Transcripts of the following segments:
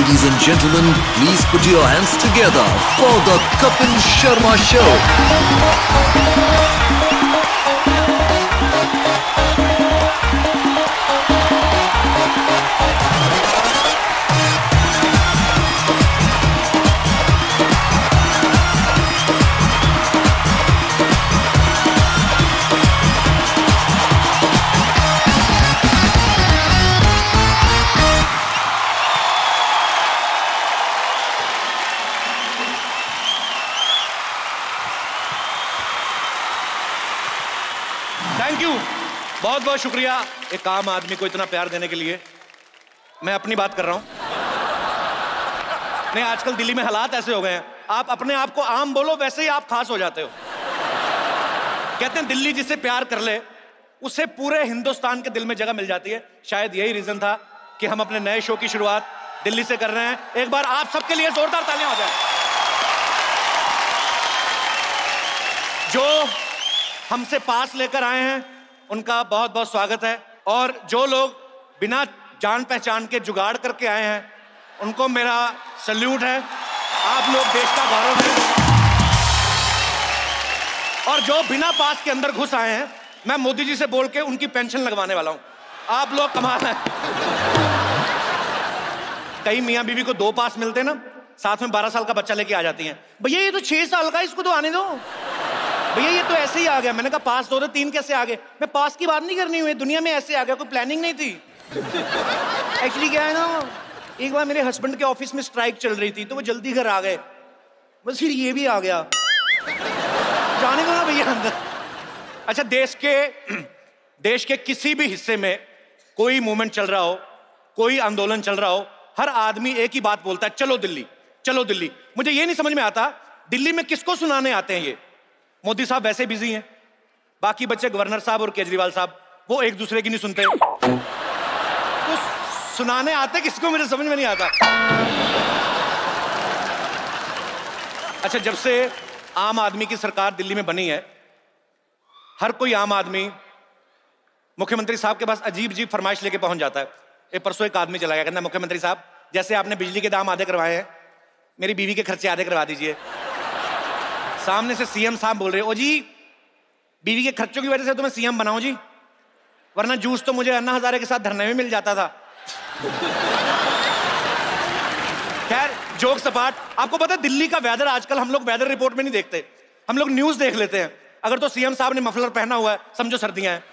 Ladies and gentlemen, please put your hands together for the Kapil Sharma Show. बहुत बहुत शुक्रिया एक आम आदमी को इतना प्यार देने के लिए। मैं अपनी बात कर रहा हूं। नहीं, आजकल दिल्ली में हालात ऐसे हो गए हैं, आप अपने आप को आम बोलो वैसे ही आप खास हो जाते हो। कहते हैं दिल्ली जिसे प्यार कर ले उसे पूरे हिंदुस्तान के दिल में जगह मिल जाती है। शायद यही रीजन था कि हम अपने नए शो की शुरुआत दिल्ली से कर रहे हैं। एक बार आप सबके लिए जोरदार तालियां हो जाए। जो हमसे पास लेकर आए हैं उनका बहुत बहुत स्वागत है, और जो लोग बिना जान पहचान के जुगाड़ करके आए हैं उनको मेरा सल्यूट है। आप लोग देश का गौरव हैं। और जो बिना पास के अंदर घुस आए हैं, मैं मोदी जी से बोल के उनकी पेंशन लगवाने वाला हूं। आप लोग कमाल है। कई मियां बीवी को 2 पास मिलते ना, साथ में 12 साल का बच्चा लेके आ जाती हैं। भैया ये तो 6 साल का, इसको तो आने दो। भैया ये तो ऐसे ही आ गया। मैंने कहा पास 2 थे, 3 कैसे आ गए? मैं पास की बात नहीं करनी हुई, दुनिया में ऐसे आ गया, कोई प्लानिंग नहीं थी। एक्चुअली क्या है ना, एक बार मेरे हस्बैंड के ऑफिस में स्ट्राइक चल रही थी तो वो जल्दी घर आ गए, बस फिर ये भी आ गया। जाने दो ना भैया अंदर। अच्छा, देश के किसी भी हिस्से में कोई मूवमेंट चल रहा हो, कोई आंदोलन चल रहा हो, हर आदमी एक ही बात बोलता है, चलो दिल्ली, चलो दिल्ली। मुझे ये नहीं समझ में आता दिल्ली में किसको सुनाने आते हैं ये। मोदी साहब वैसे बिजी हैं, बाकी बच्चे गवर्नर साहब और केजरीवाल साहब वो एक दूसरे की नहीं सुनते, तो सुनाने आते किसको मुझे समझ में नहीं आता। अच्छा, जब से आम आदमी की सरकार दिल्ली में बनी है, हर कोई आम आदमी मुख्यमंत्री साहब के पास अजीब अजीब फरमाइश लेके पहुंच जाता है। एक परसों एक आदमी चला गया, कहना मुख्यमंत्री साहब जैसे आपने बिजली के दाम आधे करवाए हैं, मेरी बीवी के खर्चे आधे करवा दीजिए। सामने से सीएम साहब बोल रहे, ओ जी बीवी के खर्चों की वजह से तो मैं सीएम बनाऊं जी, वरना जूस तो मुझे अन्ना हजारे के साथ धरने में मिल जाता था। खैर, जोक सपाट। आपको पता है दिल्ली का वेदर आजकल हम लोग वेदर रिपोर्ट में नहीं देखते, हम लोग न्यूज देख लेते हैं। अगर तो सीएम साहब ने मफलर पहना हुआ है समझो सर्दियां हैं,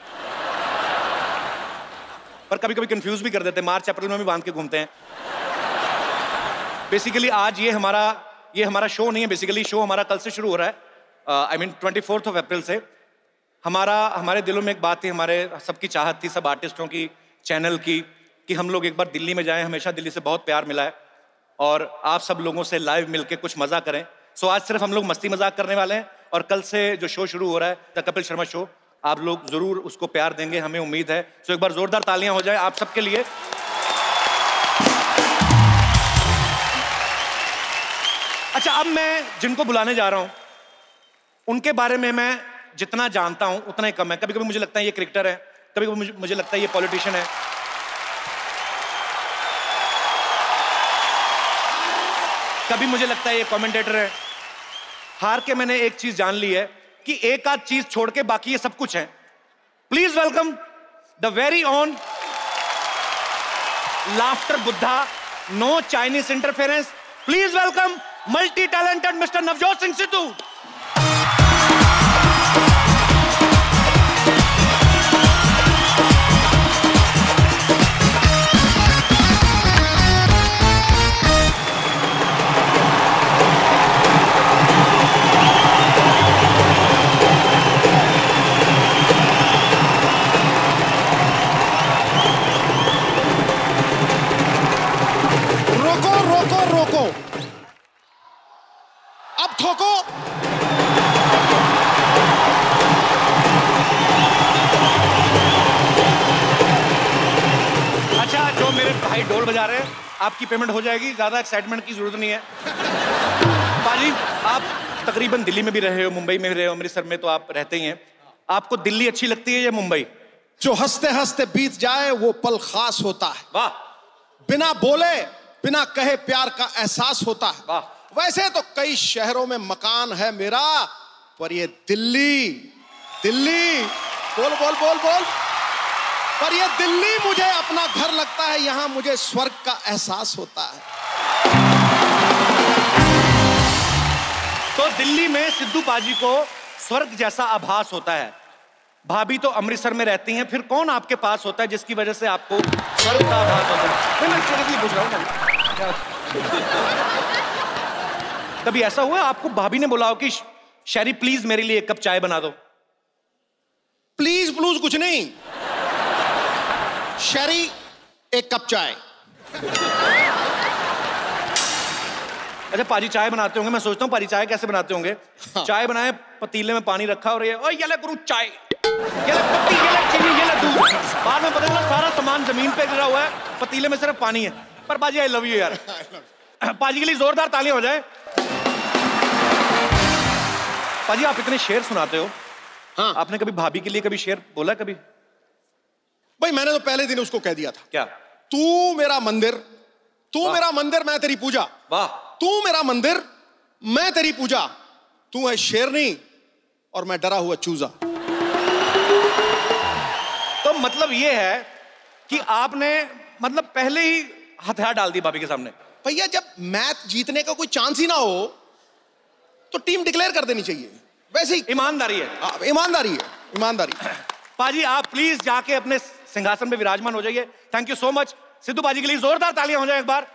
पर कभी कभी कंफ्यूज भी कर देते हैं, मार्च अप्रैल में भी बांध के घूमते हैं। बेसिकली आज ये हमारा शो नहीं है, बेसिकली शो हमारा कल से शुरू हो रहा है। I mean 24 अप्रैल से। हमारे दिलों में एक बात थी, हमारे सबकी चाहत थी, सब आर्टिस्टों की, चैनल की, कि हम लोग एक बार दिल्ली में जाएं। हमेशा दिल्ली से बहुत प्यार मिला है और आप सब लोगों से लाइव मिलके कुछ मजा करें। सो आज सिर्फ हम लोग मस्ती मजाक करने वाले हैं, और कल से जो शो शुरू हो रहा है द कपिल शर्मा शो, आप लोग जरूर उसको प्यार देंगे, हमें उम्मीद है। सो एक बार जोरदार तालियां हो जाए आप सबके लिए। अच्छा, अब मैं जिनको बुलाने जा रहा हूं उनके बारे में मैं जितना जानता हूं उतना ही कम है। कभी कभी मुझे लगता है ये क्रिकेटर है, कभी कभी मुझे लगता है ये पॉलिटिशियन है, कभी मुझे लगता है ये कमेंटेटर है। हार के मैंने एक चीज जान ली है कि एक आध चीज छोड़ के बाकी ये सब कुछ है। Please welcome the very own laughter Buddha, no Chinese interference. Please welcome multi talented mister Navjot Singh Sidhu. रोको, अब ठोको। अच्छा, जो मेरे भाई ढोल बजा रहे हैं, आपकी पेमेंट हो जाएगी, ज्यादा एक्साइटमेंट की जरूरत नहीं है। बाजी, आप तकरीबन दिल्ली में भी रहे हो, मुंबई में भी रहे हो, अमृतसर में तो आप रहते ही हैं। आपको दिल्ली अच्छी लगती है या मुंबई? जो हंसते हंसते बीत जाए वो पल खास होता है। वाह। बिना बोले बिना कहे प्यार का एहसास होता है। वैसे तो कई शहरों में मकान है मेरा, पर ये दिल्ली, दिल्ली, बोल बोल बोल बोल, पर ये दिल्ली मुझे अपना घर लगता है, यहां मुझे स्वर्ग का एहसास होता है। तो दिल्ली में सिद्धू पाजी को स्वर्ग जैसा आभास होता है। भाभी तो अमृतसर में रहती हैं, फिर कौन आपके पास होता है जिसकी वजह से आपको स्वर्ग का आभास होता है? मैं सीरियसली पूछ रहा हूँ। कभी ऐसा हुआ आपको भाभी ने बुलाओ कि शैरी प्लीज मेरे लिए एक कप चाय बना दो? प्लीज प्लूज कुछ नहीं, शैरी एक कप चाय। अच्छा पाजी चाय बनाते होंगे, मैं सोचता हूँ पाजी चाय कैसे बनाते होंगे। हाँ। चाय बनाए, पतीले में पानी रखा और ये ले गुरु चाय, ये ले पत्ती, ये ले चीनी, ये ले दूध। बाद में पता चला सारा सामान जमीन पे गिरा हुआ है, पतीले में सिर्फ पानी है। पर पाजी आई लव यू यार। पाजी के लिए जोरदार तालियां हो जाए। पाजी आप इतने शेर सुनाते हो, हाँ। आपने कभी भाभी के लिए कभी शेर बोला कभी? भाई मैंने तो पहले दिन उसको कह दिया था। क्या? तू मेरा मंदिर, तू मेरा मंदिर, मैं तेरी पूजा। वाह। तू मेरा मंदिर, मैं तेरी पूजा। तू है शेरनी और मैं डरा हुआ चूजा। तो मतलब ये है कि आपने मतलब पहले ही हथियार डाल दी भाभी के सामने। भैया जब मैच जीतने का कोई चांस ही ना हो तो टीम डिक्लेयर कर देनी चाहिए। वैसे ही ईमानदारी है। ईमानदारी है, ईमानदारी। पाजी आप प्लीज जाके अपने सिंहासन पे विराजमान हो जाइए। Thank you so much. Sidhu paaji के लिए जोरदार तालियां हो जाए एक बार।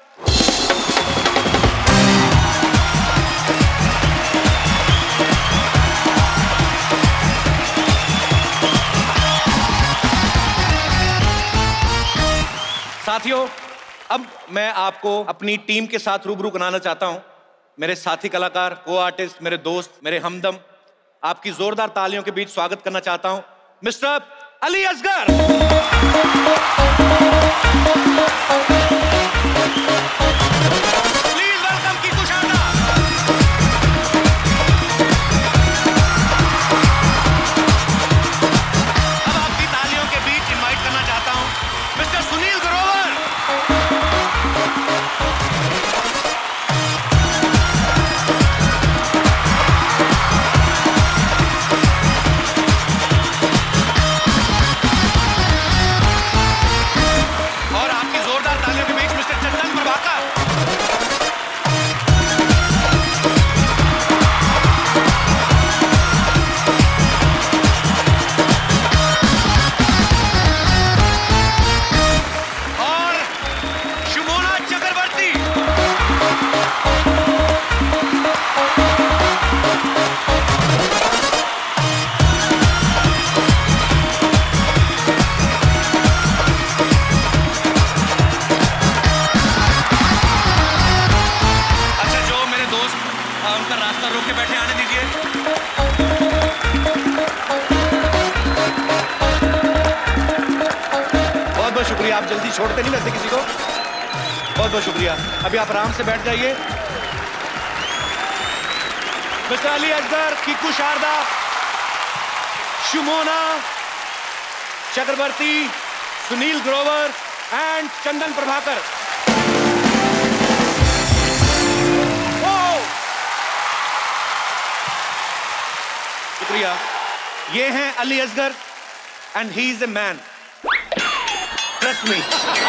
साथियों अब मैं आपको अपनी टीम के साथ रूबरू कराना चाहता हूं। मेरे साथी कलाकार, को आर्टिस्ट, मेरे दोस्त, मेरे हमदम, आपकी जोरदार तालियों के बीच स्वागत करना चाहता हूं mister Ali Asgar. Please welcome Kiku Sharda. अब आपकी तालियों के बीच इनवाइट करना चाहता हूं मिस्टर सुनील ग्रोवर। आप जल्दी छोड़ते नहीं वैसे किसी को। बहुत बहुत शुक्रिया। अभी आप आराम से बैठ जाइए। Mister Ali Asgar, Kiku Sharda, Sumona Chakravarti, Sunil Grover and Chandan Prabhakar. शुक्रिया। ये हैं Ali Asgar and he is a man. Trust me.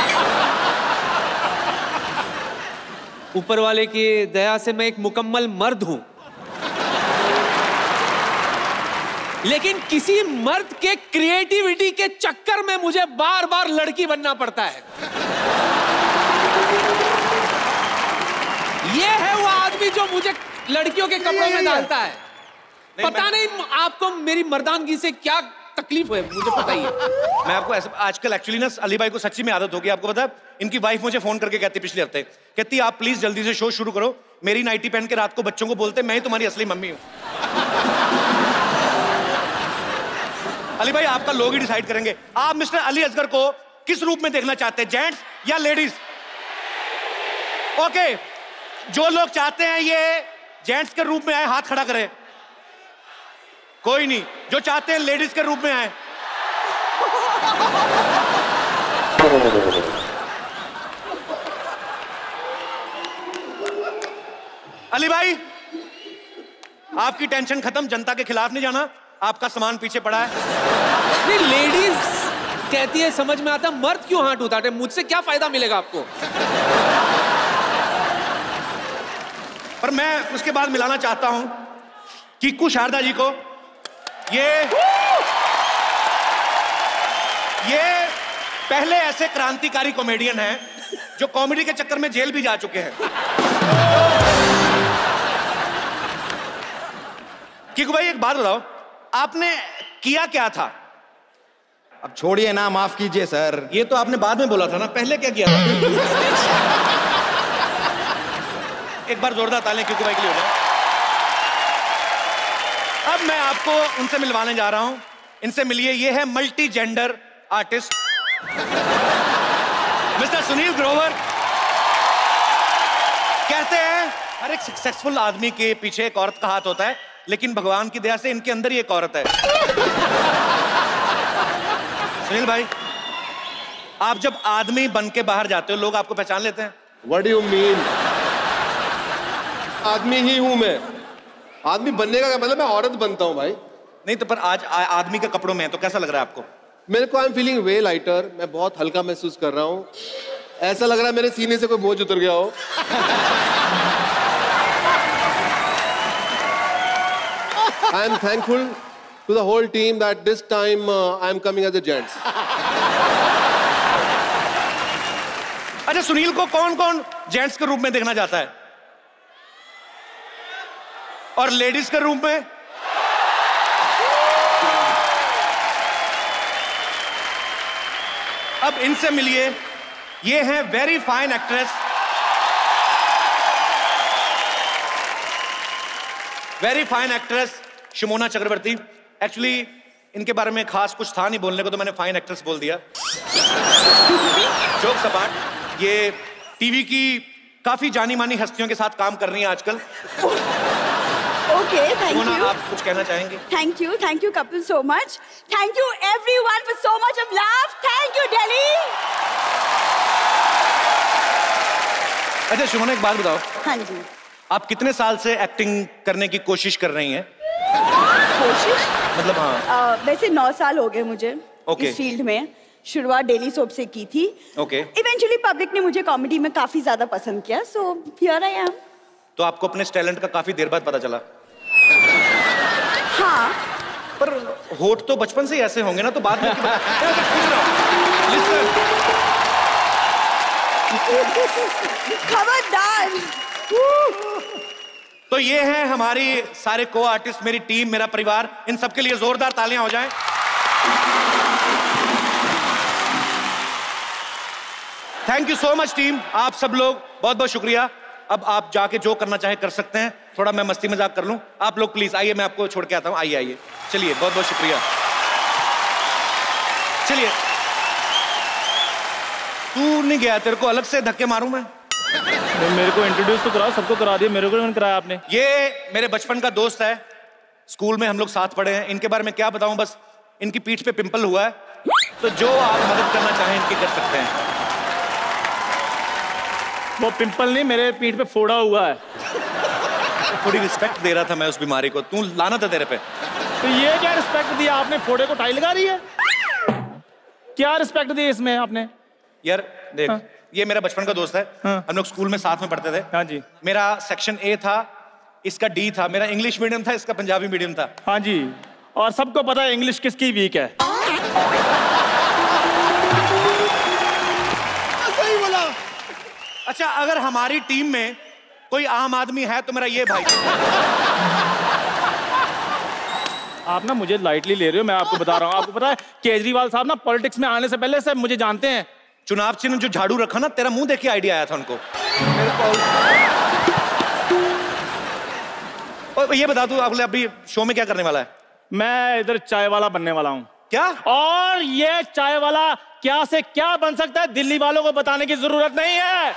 ऊपर वाले की दया से मैं एक मुकम्मल मर्द हूं, लेकिन किसी मर्द के क्रिएटिविटी के चक्कर में मुझे बार बार लड़की बनना पड़ता है। ये है वो आदमी जो मुझे लड़कियों के कपड़ों में डालता है। पता नहीं आपको मेरी मर्दानगी से क्या तकलीफ है, मुझे पता ही है। मैं आपको ऐसे आजकल एक्चुअली ना अली भाई को सच्ची में आदत हो गई। आपको पता है इनकी वाइफ मुझे फोन करके कहती पिछले हफ्ते, कहती आप प्लीज जल्दी से शो शुरू करो। मेरी नाइटी पहन के रात को बच्चों को बोलते मैं ही तुम्हारी असली मम्मी हूं। अली भाई आपका लोग ही डिसाइड करेंगे। आप मिस्टर अली असगर को किस रूप में देखना चाहते हैं, जेंट्स या लेडीज? ओके, जो लोग चाहते हैं ये जेंट्स के रूप में आए हाथ खड़ा करें। कोई नहीं, जो चाहते हैं लेडीज के रूप में आए। अली भाई, आपकी टेंशन खत्म, जनता के खिलाफ नहीं जाना, आपका सामान पीछे पड़ा है। नहीं, लेडीज कहती है समझ में आता, मर्द क्यों हाथ उठाते? मुझसे क्या फायदा मिलेगा आपको? पर मैं उसके बाद मिलाना चाहता हूं कीकू शारदा जी को। ये पहले ऐसे क्रांतिकारी कॉमेडियन हैं जो कॉमेडी के चक्कर में जेल भी जा चुके हैं। कीकू भाई, एक बात बताओ, आपने किया क्या था? अब छोड़िए ना, माफ कीजिए सर। ये तो आपने बाद में बोला था ना, पहले क्या किया था? एक बार जोरदार तालियां कीकू भाई के लिए हो जाए। अब मैं आपको उनसे मिलवाने जा रहा हूं। इनसे मिलिए, ये है multi gender artist mister Sunil Grover. कहते हैं हर एक सक्सेसफुल आदमी के पीछे एक औरत का हाथ होता है, लेकिन भगवान की दया से इनके अंदर ही एक औरत है। सुनील भाई, आप जब आदमी बन के बाहर जाते हो, लोग आपको पहचान लेते हैं? What do you mean? आदमी ही हूं मैं। आदमी बनने का मतलब मैं औरत बनता हूं भाई। नहीं तो पर आज आदमी के कपड़ों में है, तो कैसा लग रहा है आपको? मेरे को I am feeling way lighter. मैं बहुत हल्का महसूस कर रहा हूं। ऐसा लग रहा है मेरे सीने से कोई बोझ उतर गया हो। I am thankful to the whole team that this time I am coming as a gents. अच्छा, सुनील को कौन कौन जेंट्स के रूप में देखना चाहता है और लेडीज के रूप में? अब इनसे मिलिए, ये हैं very fine actress, very fine actress Sumona Chakravarti. Actually इनके बारे में खास कुछ था नहीं बोलने को, तो मैंने फाइन एक्ट्रेस बोल दिया। जोक सपाट। ये टीवी की काफी जानी मानी हस्तियों के साथ काम कर रही हैं आजकल। Okay, thank Sumona, you. आप कुछ कहना चाहेंगे? Thank you, Kapil, so much. Thank you, everyone, for so much of love. Thank you, Delhi. अच्छा सुमोना, एक बात बताओ, हाँ जी। आप कितने साल से एक्टिंग करने की कोशिश कर रही हैं? कोशिश? मतलब हाँ। वैसे 9 साल हो गए मुझे Okay. इस फील्ड में। शुरुआत डेली सोप से की थी। Okay. इवेंचुअली पब्लिक ने मुझे कॉमेडी में काफी ज्यादा पसंद किया, so here I am. तो आपको अपने टैलेंट का काफी देर बाद पता चला? हाँ। पर होठ तो बचपन से ही ऐसे होंगे ना, तो बाद में खबरदार। तो ये है हमारी सारे को आर्टिस्ट, मेरी टीम, मेरा परिवार। इन सबके लिए जोरदार तालियां हो जाएं। Thank you so much team, आप सब लोग बहुत बहुत शुक्रिया। अब आप जाके जो करना चाहे कर सकते हैं। थोड़ा मैं मस्ती मजाक कर लूं। आप लोग प्लीज आइए, मैं आपको छोड़ के आता हूं। आइए आइए, चलिए, बहुत बहुत शुक्रिया। चलिए। तू नहीं गया, तेरे को अलग से धक्के मारूं मैं? मेरे को इंट्रोड्यूस तो करा, सबको करा दिया, मेरे को नहीं कराया आपने। ये मेरे बचपन का दोस्त है, स्कूल में हम लोग साथ पढ़े हैं। इनके बारे में क्या बताऊं, बस इनकी पीठ पे पिंपल हुआ है, तो जो आप मदद करना चाहें इनकी कर सकते हैं। वो पिंपल नहीं, मेरे पीठ पे फोड़ा हुआ है। थोड़ी रिस्पेक्ट दे रहा था मैं उस बीमारी को, तू लाना था तेरे पे। तो ये क्या रिस्पेक्ट दिया आपने? फोड़े को टाई लगा रही है, क्या रिस्पेक्ट दी इसमें आपने? यार देख, हाँ। ये मेरा बचपन का दोस्त है। हाँ। हम लोग स्कूल में साथ में पढ़ते थे। हाँ जी। मेरा सेक्शन ए था, इसका डी था। मेरा इंग्लिश मीडियम था, इसका पंजाबी मीडियम था। हाँ जी, और सबको पता है इंग्लिश किसकी वीक है। सही बोला। अच्छा, अगर हमारी टीम में कोई आम आदमी है तो मेरा ये भाई। आप ना मुझे लाइटली ले रहे हो, मैं आपको बता रहा हूँ। आपको पता है केजरीवाल साहब ना पॉलिटिक्स में आने से पहले से मुझे जानते हैं। चुनाव चिन्ह जो झाड़ू रखा ना, तेरा मुंह देख के आइडिया आया था उनको। और ये बता, तू अभी शो में क्या करने वाला है? मैं इधर चाय वाला बनने वाला हूँ। क्या? और ये चाय वाला क्या से क्या बन सकता है, दिल्ली वालों को बताने की जरूरत नहीं है।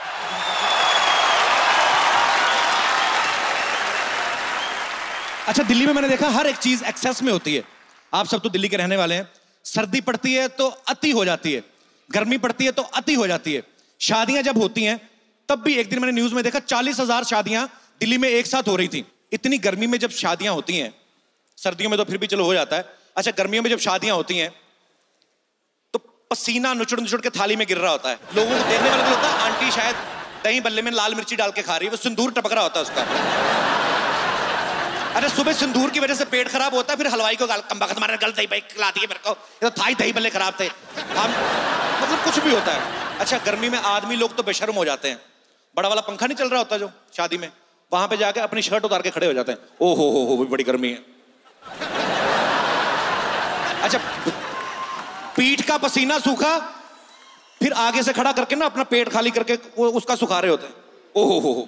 अच्छा, दिल्ली में मैंने देखा हर एक चीज एक्सेस में होती है। आप सब तो दिल्ली के रहने वाले हैं। सर्दी पड़ती है तो अति हो जाती है, गर्मी पड़ती है तो अति हो जाती है। शादियां जब होती हैं तब भी, एक दिन मैंने न्यूज में देखा 40,000 शादियां दिल्ली में एक साथ हो रही थी। इतनी गर्मी में जब शादियां होती हैं, सर्दियों में तो फिर भी चलो हो जाता है, अच्छा गर्मियों में जब शादियां होती हैं तो पसीना नुचड़ के थाली में गिर रहा होता है। लोगों को देखने वाले को लगता है आंटी शायद दही बल्ले में लाल मिर्ची डाल के खा रही है, वो सिंदूर टपक रहा होता है उसका। अरे सुबह सिंदूर की वजह से पेट खराब होता है, फिर हलवाई को कमबख्त मारे गल दही भाई खिला दिए मेरे को, ये तो थाई दही बल्ले खराब थे। हम मतलब कुछ भी होता है। अच्छा गर्मी में आदमी लोग तो बेशर्म हो जाते हैं, बड़ा वाला पंखा नहीं चल रहा होता जो शादी में, वहां पे जाके अपनी शर्ट उतार के खड़े हो जाते हैं। ओ हो बड़ी गर्मी है। अच्छा पीठ का पसीना सूखा, फिर आगे से खड़ा करके ना अपना पेट खाली करके उसका सुखा रहे होते हैं। ओ हो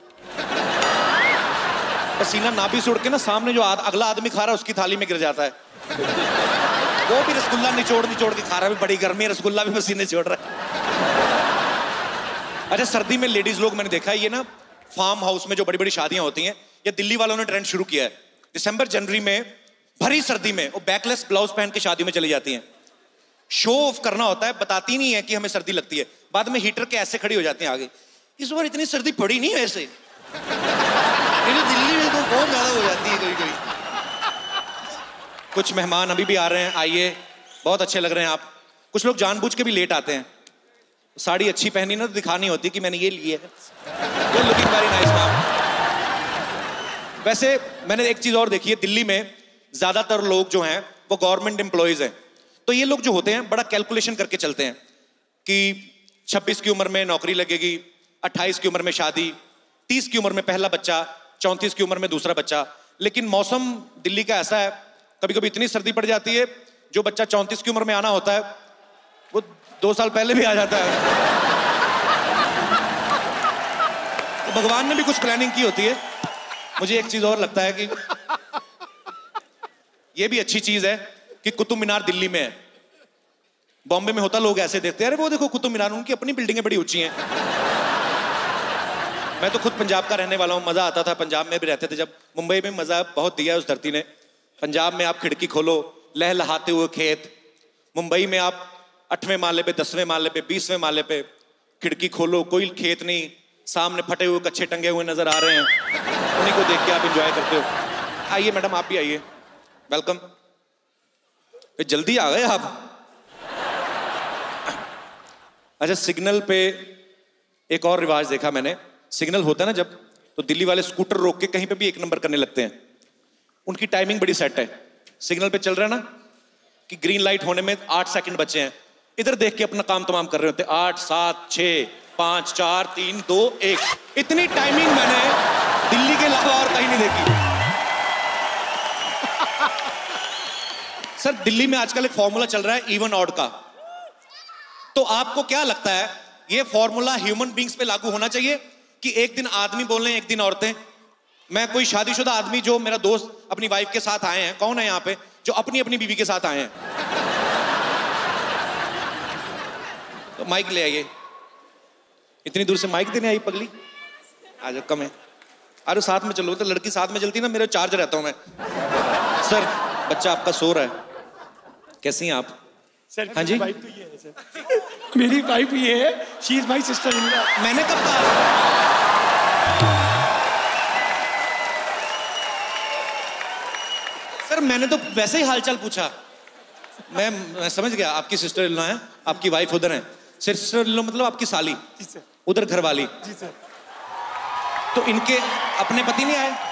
पसीना ना भी सुड़ के ना सामने जो अगला आदमी खा रहा है उसकी थाली में गिर जाता है। वो भी रसगुल्ला निचोड़ के खा रहा है, बड़ी गर्मी है, रसगुल्ला भी पसीने छोड़ रहा है। अच्छा सर्दी में लेडीज लोग मैंने देखा है, ये ना फार्म हाउस में जो बड़ी बड़ी शादियां होती हैं, ये दिल्ली वालों ने ट्रेंड शुरू किया है। दिसंबर जनवरी में भरी सर्दी में वो बैकलेस ब्लाउज पहन के शादी में चली जाती हैं। शो ऑफ करना होता है, बताती नहीं है कि हमें सर्दी लगती है, बाद में हीटर के ऐसे खड़ी हो जाती हैं आगे। इस बार इतनी सर्दी पड़ी नहीं है ऐसे, दिल्ली में तो बहुत ज्यादा हो जाती है कभी। कुछ मेहमान अभी भी आ रहे हैं, आइए, बहुत अच्छे लग रहे हैं आप। कुछ लोग जानबूझ के भी लेट आते हैं, साड़ी अच्छी पहनी ना तो दिखानी होती कि मैंने ये ली है। Looking very nice ma'am. वैसे मैंने एक चीज और देखी है, दिल्ली में ज्यादातर लोग जो हैं वो गवर्नमेंट एम्प्लॉइज हैं, तो ये लोग जो होते हैं बड़ा कैलकुलेशन करके चलते हैं कि 26 की उम्र में नौकरी लगेगी, 28 की उम्र में शादी, 30 की उम्र में पहला बच्चा, 34 की उम्र में दूसरा बच्चा। लेकिन मौसम दिल्ली का ऐसा है, कभी कभी इतनी सर्दी पड़ जाती है, जो बच्चा 34 की उम्र में आना होता है वो 2 साल पहले भी आ जाता है। तो भगवान ने भी कुछ प्लानिंग की होती है। मुझे एक चीज और लगता है कि ये भी अच्छी चीज है कि कुतुब मीनार दिल्ली में है। बॉम्बे में होता लोग ऐसे देखते हैं, अरे वो देखो कुतुब मीनार, उनकी अपनी बिल्डिंगें बड़ी ऊंची हैं। मैं तो खुद पंजाब का रहने वाला हूँ, मजा आता था, पंजाब में भी रहते थे जब। मुंबई में मजा बहुत दिया है उस धरती ने। पंजाब में आप खिड़की खोलो, लहलहाते हुए खेत। मुंबई में आप 8वें माले पे, 10वें माले पे, 20वें माले पे खिड़की खोलो, कोई खेत नहीं, सामने फटे हुए कच्चे टंगे हुए नजर आ रहे हैं, उन्हीं को देख के आप एंजॉय करते हो। आइए मैडम, आप भी आइए, वेलकम। जल्दी आ गए आप। अच्छा सिग्नल पे एक और रिवाज देखा मैंने, सिग्नल होता है ना जब, तो दिल्ली वाले स्कूटर रोक के कहीं पे भी 1 नंबर करने लगते हैं। उनकी टाइमिंग बड़ी सेट है। सिग्नल पे चल रहा है ना कि ग्रीन लाइट होने में 8 सेकंड बचे हैं, इधर देख के अपना काम तमाम कर रहे होते हैं। 8 7 6 5 4 3 2 1। इतनी टाइमिंग मैंने दिल्ली के अलावा और कहीं नहीं देखी। सर दिल्ली में आजकल एक फॉर्मूला चल रहा है इवन ऑड का, तो आपको क्या लगता है ये फॉर्मूला ह्यूमन बींग्स पे लागू होना चाहिए कि एक दिन आदमी बोल रहे हैं एक दिन औरतें? मैं कोई शादीशुदा आदमी जो मेरा दोस्त अपनी वाइफ के साथ आए हैं, कौन है यहाँ पे जो अपनी अपनी बीवी के साथ आए हैं? तो माइक ले आइए। इतनी दूर से माइक देने आई पगली, आ जाओ, कम है। अरे साथ में चलो, तो लड़की साथ में चलती ना, मेरा चार्ज रहता हूं मैं। सर बच्चा आपका सो रहा है, कैसी हैं आप? सर हाँ जी, वाइफ तो ये है सर। मेरी वाइफ ये है, she is my sister in law. मैंने कब कहा? सर मैंने तो वैसे ही हालचाल पूछा। मैं समझ गया, आपकी सिस्टर इन लॉ है, आपकी वाइफ उधर है। सिस्टर इन लॉ मतलब आपकी साली, उधर घरवाली। जी सर। तो इनके अपने पति नहीं आए?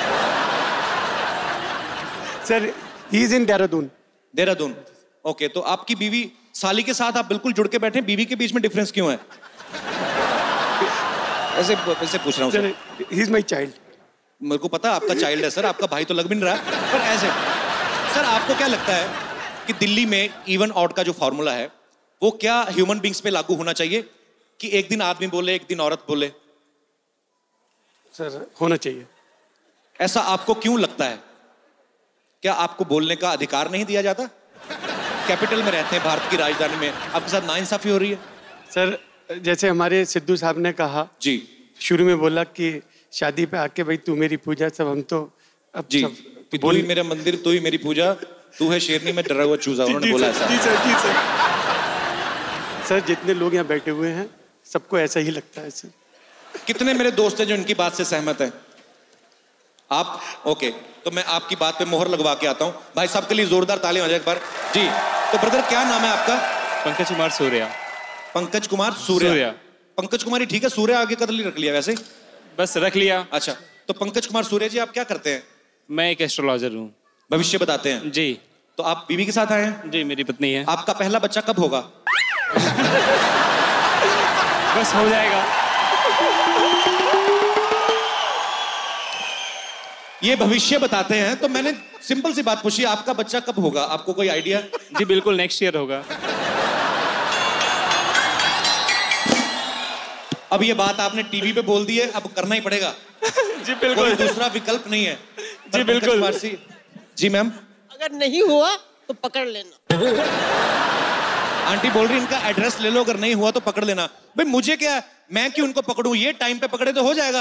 Sir he is in Dehradun. Dehradun, okay. तो आपकी बीवी साली के साथ आप बिल्कुल जुड़ के बैठे, बीवी के बीच में डिफरेंस क्यों है? ऐसे पूछ रहा हूँ sir. He is my child. मेरे को पता आपका चाइल्ड है सर, आपका भाई तो लग भी नहीं रहा, पर ऐसे। सर आपको क्या लगता है कि दिल्ली में इवन ऑड का जो फॉर्मूला है वो क्या ह्यूमन बींग्स पे लागू होना चाहिए कि एक दिन आदमी बोले एक दिन औरत बोले? सर होना चाहिए। ऐसा आपको क्यों लगता है? क्या आपको बोलने का अधिकार नहीं दिया जाता? कैपिटल में रहते हैं, भारत की राजधानी में, आपके साथ नाइंसाफी हो रही है। सर जैसे हमारे सिद्धू साहब ने कहा जी, शुरू में बोला कि शादी पे आके भाई तू मेरी पूजा, सब हम तो अब जी सब तू ही मेरा मंदिर, तू ही मेरी पूजा, तू है शेरनी में डरा हुआ चूजा, उन्होंने बोला ऐसा। जी सर, जी सर। सर जितने लोग यहाँ बैठे हुए हैं सबको ऐसा ही लगता है सर। कितने मेरे दोस्त हैं जो इनकी बात से सहमत हैं? आप ओके, तो मैं आपकी बात पे मोहर लगवा के आता हूँ। भाई साहब के लिए जोरदार तालियां हो जाए एक बार जी। तो ब्रदर क्या नाम है आपका? पंकज कुमार सूर्या। पंकज कुमार सूर्या। पंकज कुमार ही ठीक है, सूर्या आगे कदली रख लिया वैसे? बस रख लिया। अच्छा, तो पंकज कुमार सूर्या जी आप क्या करते हैं? मैं एक एस्ट्रोलॉजर हूँ। भविष्य बताते हैं जी। तो आप बीवी के साथ आए हैं? जी, मेरी पत्नी है। आपका पहला बच्चा कब होगा? बस हो जाएगा। ये भविष्य बताते हैं, तो मैंने सिंपल सी बात पूछी, आपका बच्चा कब होगा? आपको कोई आइडिया? जी बिल्कुल, नेक्स्ट ईयर होगा। अब ये बात आपने टीवी पे बोल दी है, अब करना ही पड़ेगा। जी बिल्कुल, कोई दूसरा विकल्प नहीं है। जी बिल्कुल। जी मैम, अगर नहीं हुआ तो पकड़ लेना। आंटी बोल रही इनका एड्रेस ले लो, अगर नहीं हुआ तो पकड़ लेना। भाई मुझे क्या, मैं क्यों उनको पकड़ूं? ये टाइम पे पकड़े तो हो जाएगा।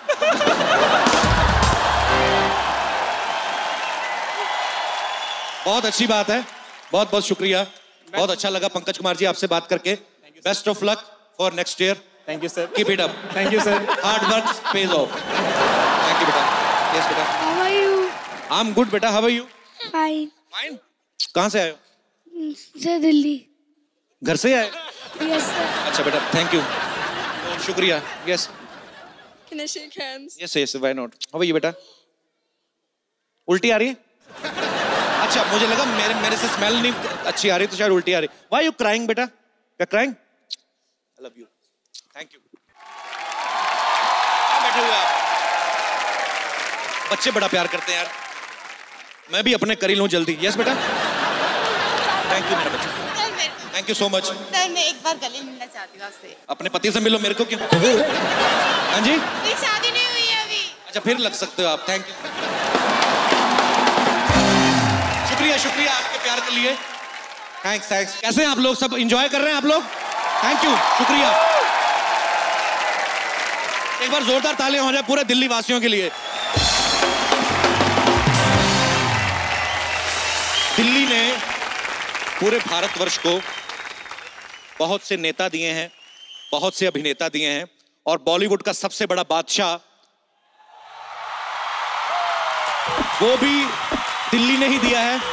बहुत अच्छी बात है, बहुत बहुत शुक्रिया, बहुत अच्छा लगा पंकज कुमार जी आपसे बात करके। Best of luck for next year. Thank you sir. Keep it up. Thank you sir. Hard work pays off. Thank you बेटा। यस बेटा। How are you? I am good बेटा, how are you? Fine. Fine. कहाँ से आए हो? Sir Delhi. घर से आए? Yes sir. अच्छा बेटा, थैंक यू, शुक्रिया। Yes. Can I shake hands? Yes yes, why not. How are you बेटा? उल्टी आ रही है? अच्छा, मुझे लगा मेरे से स्मेल नहीं अच्छी आ रही तो शायद उल्टी आ रही। व्हाई यू क्राइंग बेटा? क्या crying? I love you. Thank you. बैठे हुए आप। बच्चे बड़ा प्यार करते हैं यार, मैं भी अपने करी लूं जल्दी। यस बेटा। थैंक यू मेरा बच्चा, thank you so much. Sir मैं एक बार गले मिलना चाहती हूँ आपसे। अपने पति से मिलो, मेरे को क्यों? हाँ जी, मेरी शादी नहीं हुई है अभी। अच्छा फिर लग सकते हो आप। थैंक यू, शुक्रिया शुक्रिया आपके प्यार के लिए। Thanks thanks. कैसे हैं आप लोग? सब एंजॉय कर रहे हैं आप लोग? थैंक यू, शुक्रिया। एक बार जोरदार तालियां हो जाए पूरे दिल्ली वासियों के लिए। दिल्ली ने पूरे भारतवर्ष को बहुत से नेता दिए हैं, बहुत से अभिनेता दिए हैं, और बॉलीवुड का सबसे बड़ा बादशाह वो भी दिल्ली ने ही दिया है।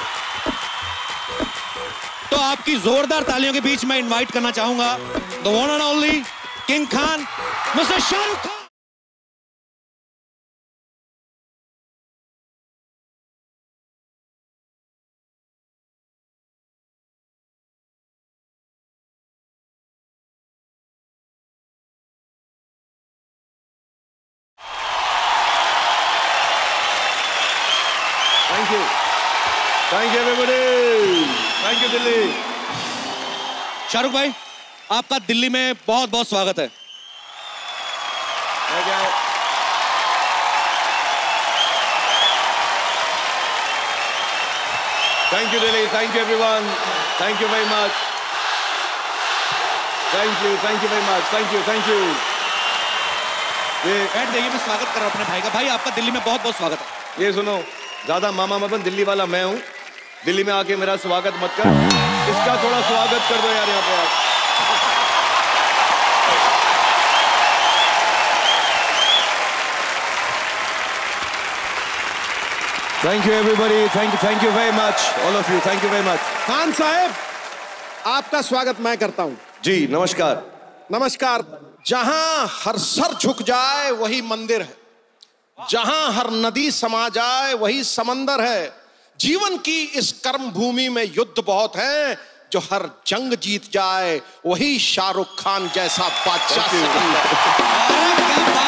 तो आपकी जोरदार तालियों के बीच मैं इनवाइट करना चाहूंगा the one and only king Khan, mister Shahrukh Khan. Thank you, thank you everybody, thank you Delhi. Shahrukh भाई, आपका दिल्ली में बहुत बहुत स्वागत है। Thank you Delhi, thank you everyone, thank you very much, thank you very much, thank you, thank you. बैठ जाइए, मैं स्वागत कर रहा हूं अपने भाई का। भाई आपका दिल्ली में बहुत बहुत स्वागत है। ये सुनो, ज्यादा मामा मपन दिल्ली वाला मैं हूँ, दिल्ली में आके मेरा स्वागत मत कर, इसका थोड़ा स्वागत कर दो यार यहाँ पे आप। Thank you everybody, thank you very much, all of you, thank you very much. Khan साहब, आपका स्वागत मैं करता हूं। जी नमस्कार। नमस्कार। जहां हर सर झुक जाए वही मंदिर है, जहां हर नदी समा जाए वही समंदर है। जीवन की इस कर्म भूमि में युद्ध बहुत है, जो हर जंग जीत जाए वही शाहरुख खान जैसा बादशाह है।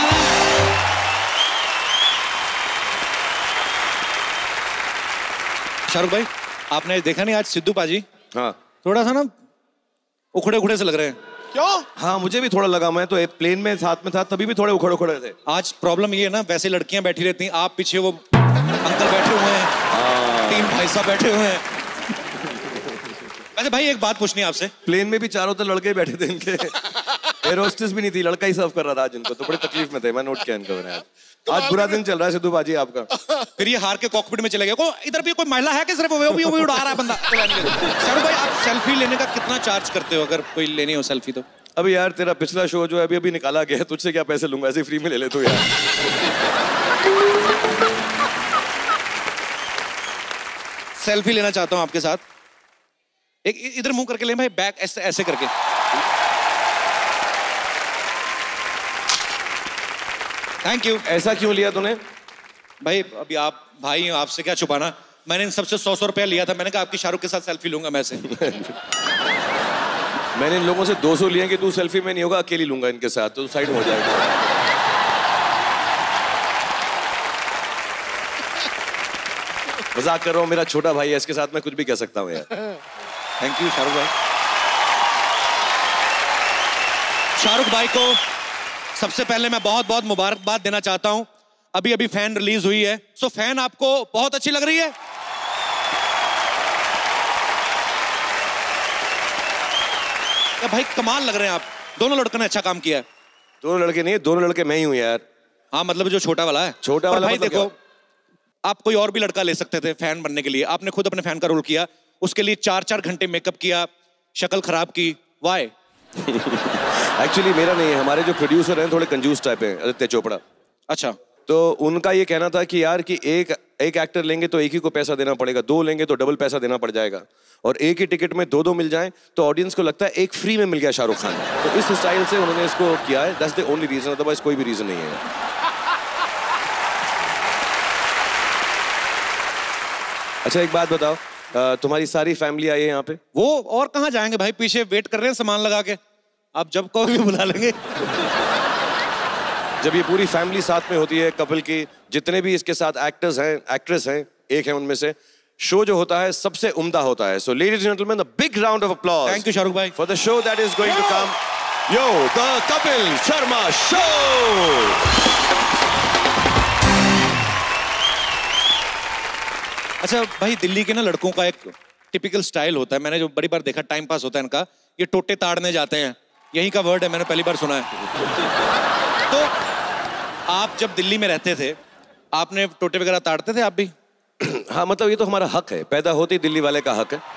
शाहरुख भाई, आपने देखा नहीं आज सिद्धू पाजी? हाँ, थोड़ा सा ना उखड़े उखड़े से लग रहे हैं। क्यों? हाँ मुझे भी थोड़ा लगा, मैं तो प्लेन में साथ में था तभी भी थोड़े उखड़े उखड़े थे। आज प्रॉब्लम ये है ना, वैसे लड़कियां बैठी रहती हैं, आप पीछे वो अंकल बैठे हुए हैं, तीन भाई साहब बैठे हुए हैं। वैसे भाई एक बात पूछनी है आपसे। प्लेन में भी चारों तरफ लड़के बैठे थे इनके, एयर होस्टेस भी नहीं थी, लड़का ही सर्व कर रहा था आज इनको, तो बड़ी तकलीफ में थे। मैं नोट किया इनको मैंने। आज बुरा दिन चल रहा है सिद्धू बाजी आपका। फिर ये हार के कॉकपिट में चले गए। को इधर भी कोई महिला है कि सिर्फ वो भी उड़ा रहा है बंदा? शाहरुख भाई, आप सेल्फी लेने का कितना चार्ज करते हो अगर कोई लेनी हो सेल्फी तो? अभी यार तेरा पिछला शो जो है अभी निकाला गया है, तुझसे क्या पैसे लूंगा, ऐसे फ्री में ले ले तू यार। सेल्फी लेना चाहता हूं आपके साथ। एक इधर मुंह करके ले भाई, बैक ऐसे ऐसे करके। Thank you. ऐसा क्यों लिया तूने? भाई अभी आप भाई हो, आपसे क्या छुपाना। मैंने इन सबसे 100 रुपया लिया था, मैंने कहा आपकी शाहरुख के साथ सेल्फी लूंगा मैं से। मैंने इन लोगों से 200 लिए कि तू सेल्फी में नहीं होगा, अकेली लूंगा इनके साथ, तो साइड हो जाएगा। मजाक कर रहा हूँ, मेरा छोटा भाई है, इसके साथ मैं कुछ भी कह सकता हूँ यार। थैंक यू शाहरुख भाई। शाहरुख भाई को सबसे पहले मैं बहुत बहुत मुबारकबाद देना चाहता हूं। अभी अभी फैन रिलीज हुई है, सो फैन आपको बहुत अच्छी लग रही है? या भाई कमाल लग रहे हैं आप दोनों। लड़कों ने अच्छा काम किया है। दोनों लड़के नहीं, दोनों लड़के मैं ही हूँ यार। हाँ मतलब जो छोटा वाला है। छोटा वाला भाई मतलब देखो, आप कोई और भी लड़का ले सकते थे फैन बनने के लिए, आपने खुद अपने फैन का रोल किया। उसके लिए 4-4 घंटे मेकअप किया, शक्ल खराब की। वाई? एक्चुअली मेरा नहीं है, हमारे जो प्रोड्यूसर हैं थोड़े कंजूस टाइप हैं, आदित्य चोपड़ा। अच्छा। तो उनका ये कहना था कि यार कि एक एक्टर लेंगे तो एक ही को पैसा देना पड़ेगा, 2 लेंगे तो डबल पैसा देना पड़ जाएगा, और एक ही टिकट में 2 मिल जाएं तो ऑडियंस को लगता है एक फ्री में मिल गया शाहरुख खान। तो इस स्टाइल से उन्होंने इसको किया है। That's the only reason, otherwise कोई भी रीजन नहीं है। अच्छा एक बात बताओ, तुम्हारी सारी फैमिली आई है यहाँ पे? वो और कहाँ जाएंगे भाई, पीछे वेट कर रहे हैं सामान लगा के। आप जब कहो भी बुला लेंगे। जब ये पूरी फैमिली साथ में होती है, कपिल की जितने भी इसके साथ एक्टर्स हैं, एक्ट्रेस हैं, एक है उनमें से, शो जो होता है सबसे उम्दा होता है। So ladies and gentleman, the big round of applause. Thank you Shahrukh भाई for the show that is going to come. Yo, the Kapil Sharma show. अच्छा भाई, दिल्ली के ना लड़कों का एक टिपिकल स्टाइल होता है, मैंने जो बड़ी बार देखा, टाइम पास होता है इनका। ये टोटे ताड़ने जाते हैं, यही का वर्ड है, मैंने पहली बार सुना है। तो आप जब दिल्ली में रहते थे, आपने टोटे वगैरह ताड़ते थे आप भी? हाँ मतलब ये तो हमारा हक है, पैदा होते ही दिल्ली वाले का हक है।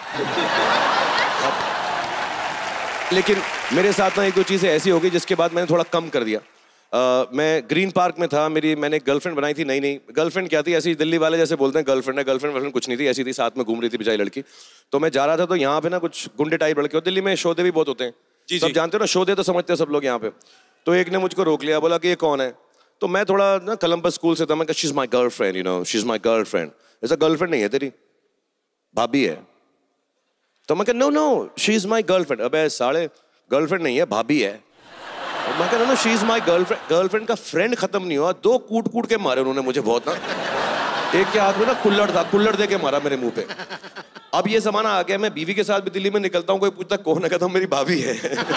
लेकिन मेरे साथ ना 1-2 चीजें ऐसी हो गई जिसके बाद मैंने थोड़ा कम कर दिया। मैं ग्रीन पार्क में था, मैंने गर्लफ्रेंड बनाई थी। नहीं गर्लफ्रेंड क्या थी, ऐसी दिल्ली वाले जैसे बोलते हैं गर्लफ्रेंड है, गर्लफ्रेंड कुछ नहीं थी, ऐसी थी, साथ में घूम रही थी बेचारी लड़की। तो मैं जा रहा था, तो यहाँ पे ना कुछ गुंडे टाइप लड़के होते, दिल्ली में शोधे भी बहुत होते हैं, सब जानते हो ना, शोधे तो समझते हैं सब लोग यहाँ पे। तो एक ने मुझको रोक लिया, बोला कि ये कौन है? तो मैं थोड़ा ना कोलंबस स्कूल से था, मैं कहा she is my girlfriend, you know, she is my girlfriend. ऐसा गर्लफ्रेंड नहीं है तेरी, भाभी है। तो मैं कहा no she is my girlfriend. अबे साले, गर्लफ्रेंड नहीं है, भाभी है। मैं कह रहा हूँ she is my girlfriend. Girlfriend का फ्रेंड खत्म नहीं हुआ, 2 कूट के मारे उन्होंने मुझे बहुत ना। एक के हाथ में ना कुल्लड़ था, कुल्लड़ दे के मारा मेरे मुंह पे। अब ये जमाना आ गया, मैं बीवी के साथ भी दिल्ली में निकलता हूँ, कोई पूछता कौन है, कहता हूँ मेरी भाभी है।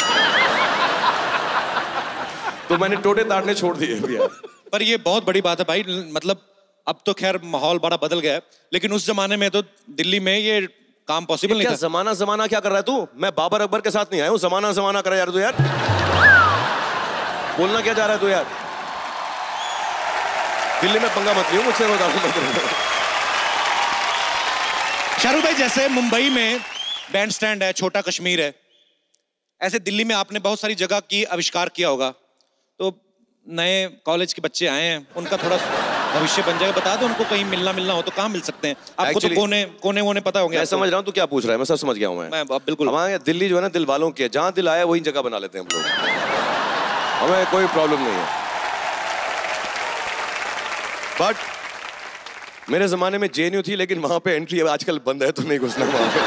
तो मैंने टोटे ताड़ने छोड़ दिए भैया। पर ये बहुत बड़ी बात है भाई, मतलब अब तो खैर माहौल बड़ा बदल गया है, लेकिन उस जमाने में तो दिल्ली में ये काम पॉसिबल नहीं था। जमाना क्या कर रहा है तू? मैं बाबर अकबर के साथ नहीं आया हूँ, जमाना कर यार तू यार। बोलना क्या जा रहा है तू यार? दिल्ली में पंगा मत लियो मुझसे, बताऊं। शाहरुख भाई, जैसे मुंबई में बैंड स्टैंड है, छोटा कश्मीर है, ऐसे दिल्ली में आपने बहुत सारी जगह की आविष्कार किया होगा। तो नए कॉलेज के बच्चे आए हैं, उनका थोड़ा भविष्य बन जाएगा, बता दो उनको, कहीं मिलना हो तो कहाँ मिल सकते हैं? आपको तो कोने पता होंगे। मैं समझ रहा हूँ तू क्या पूछ रहा है, मैं सब समझ गया हूँ मैं बिल्कुल। हमारे दिल्ली जो है ना, दिल वालों की है, जहाँ दिल आया वही जगह बना लेते हैं हम लोग, हमें कोई प्रॉब्लम नहीं है। बट मेरे जमाने में जेएनयू थी, लेकिन वहां पे एंट्री आजकल बंद है, तो नहीं घुसना वहां पे।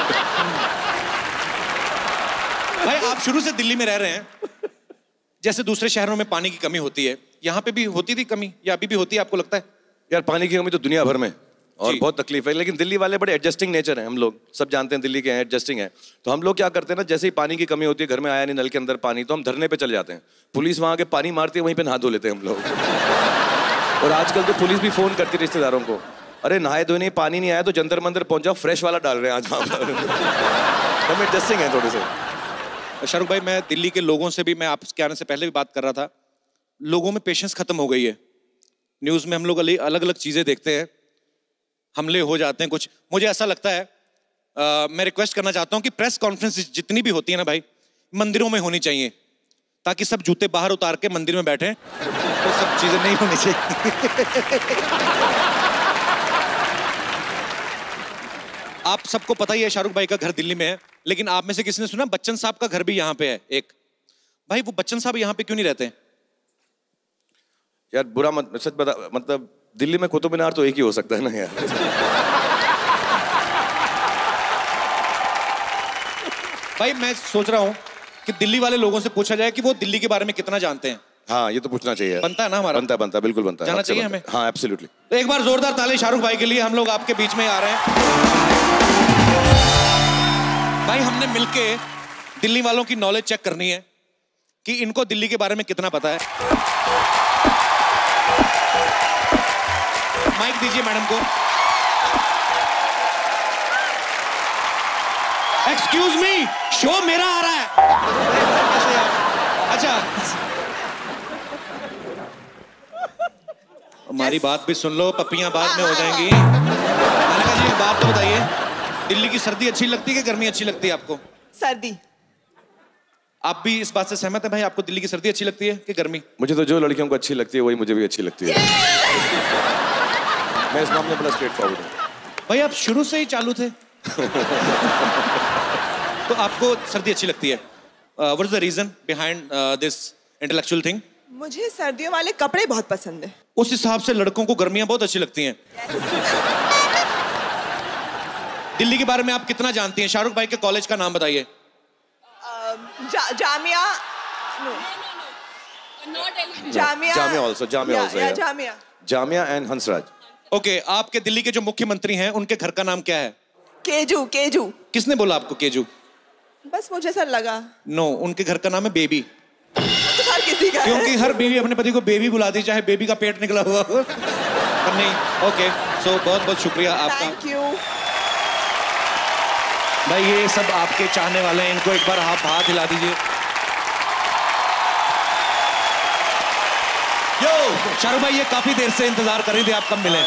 भाई आप शुरू से दिल्ली में रह रहे हैं, जैसे दूसरे शहरों में पानी की कमी होती है, यहाँ पे भी होती थी कमी, या अभी भी होती है आपको लगता है? यार पानी की कमी तो दुनिया भर में, और बहुत तकलीफ है, लेकिन दिल्ली वाले बड़े एडजस्टिंग नेचर हैं, हम लोग सब जानते हैं दिल्ली के हैं, एडजस्टिंग है। तो हम लोग क्या करते हैं ना, जैसे ही पानी की कमी होती है, घर में आया नहीं नल के अंदर पानी, तो हम धरने पे चले जाते हैं, पुलिस वहां के पानी मारती है, वहीं पे नहा धो लेते हैं हम लोग। और आजकल तो पुलिस भी फोन करती है रिश्तेदारों को, अरे नहाए धोए नहीं, पानी नहीं आया तो जंतर मंतर पहुंच जाओ, फ्रेश वाला डाल रहे हैं आज वहां पर। हम एडजस्टिंग है थोड़े से। शाहरुख भाई, मैं दिल्ली के लोगों से भी, मैं आपके आने से पहले भी बात कर रहा था, लोगों में पेशेंस खत्म हो गई है। न्यूज में हम लोग अलग अलग चीजें देखते हैं, हमले हो जाते हैं कुछ। मुझे ऐसा लगता है, मैं रिक्वेस्ट करना चाहता हूं कि प्रेस कॉन्फ्रेंस जितनी भी होती है ना भाई, मंदिरों में होनी चाहिए, ताकि सब जूते बाहर उतार के मंदिर में बैठे, तो सब चीजें नहीं होनी चाहिए। आप सबको पता ही है शाहरुख भाई का घर दिल्ली में है, लेकिन आप में से किसी ने सुना बच्चन साहब का घर भी यहाँ पे है एक? भाई वो बच्चन साहब यहाँ पे क्यों नहीं रहते? यार बुरा मत, सच बता, मतलब दिल्ली में कुतुब मीनार तो एक ही हो सकता है ना यार। भाई मैं सोच रहा हूँ कि दिल्ली वाले लोगों से पूछा जाए कि वो दिल्ली के बारे में कितना जानते हैं। हाँ ये तो पूछना चाहिए। बनता है ना हमारा? बनता बिल्कुल बनता है। जाना चाहिए हमें। हाँ एब्सोल्युटली। तो एक बार जोरदार ताली शाहरुख भाई के लिए। हम लोग आपके बीच में आ रहे हैं। भाई हमने मिलके दिल्ली वालों की नॉलेज चेक करनी है कि इनको दिल्ली के बारे में कितना पता है। माइक दीजिए मैडम को। एक्सक्यूज मी, शो मेरा आ रहा है। अच्छा हमारी बात भी सुन लो, पप्पियां बाद में हो जाएंगी। मैंने कहा जी एक बात तो बताइए, दिल्ली की सर्दी अच्छी लगती है कि गर्मी अच्छी लगती है आपको? सर्दी। आप भी इस बात से सहमत हैं भाई? आपको दिल्ली की सर्दी अच्छी लगती है कि गर्मी? मुझे तो जो लड़कियों को अच्छी लगती है वही मुझे भी अच्छी लगती है। मैं इस मामले में बड़ा स्ट्रेट फॉरवर्ड हूं। भाई आप शुरू से ही चालू थे। तो आपको सर्दी अच्छी लगती है। What is the reason behind this intellectual thing? मुझे सर्दियों वाले कपड़े बहुत पसंद है। उस हिसाब से लड़कों को गर्मियां बहुत अच्छी लगती हैं। दिल्ली के बारे में आप कितना जानती हैं? शाहरुख भाई के कॉलेज का नाम बताइए। जामिया। जामिया एंड हंसराज। ओके, आपके दिल्ली के जो मुख्यमंत्री हैं उनके घर का नाम क्या है? केजू। केजू। किसने बोला आपको केजू? बस मुझे ऐसा लगा। नो, उनके घर का नाम है बेबी। हर किसी का क्योंकि हर बीवी अपने पति को बेबी बुलाती, चाहे बेबी का पेट निकला हुआ हो। नहीं, ओके, सो बहुत बहुत शुक्रिया आपका। Thank you. भाई ये सब आपके चाहने वाले हैं, इनको एक बार आप हाथ हिला दीजिए। यो शाहरुख भाई, ये काफी देर से इंतजार कर रहे थे, आप कब मिले?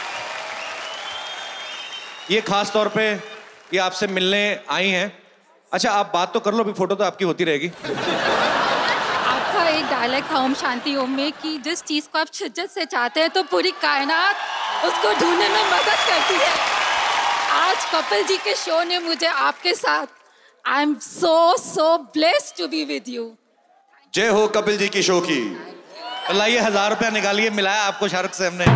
ये खास तौर पे ये आपसे मिलने आई हैं। अच्छा आप बात तो कर लो, अभी फोटो तो आपकी होती रहेगी। आपका एक डायलॉग था ओम शांति ओम में कि जिस चीज को आप शिद्दत से चाहते हैं तो पूरी कायनात उसको ढूंढने में मदद करती है। आज कपिल जी के शो ने मुझे आपके साथ, I am so blessed to be with you. जय हो कपिल जी की शो की। लाइए 1000 रुपया निकालिए, मिलाया आपको शाहरुख से हमने।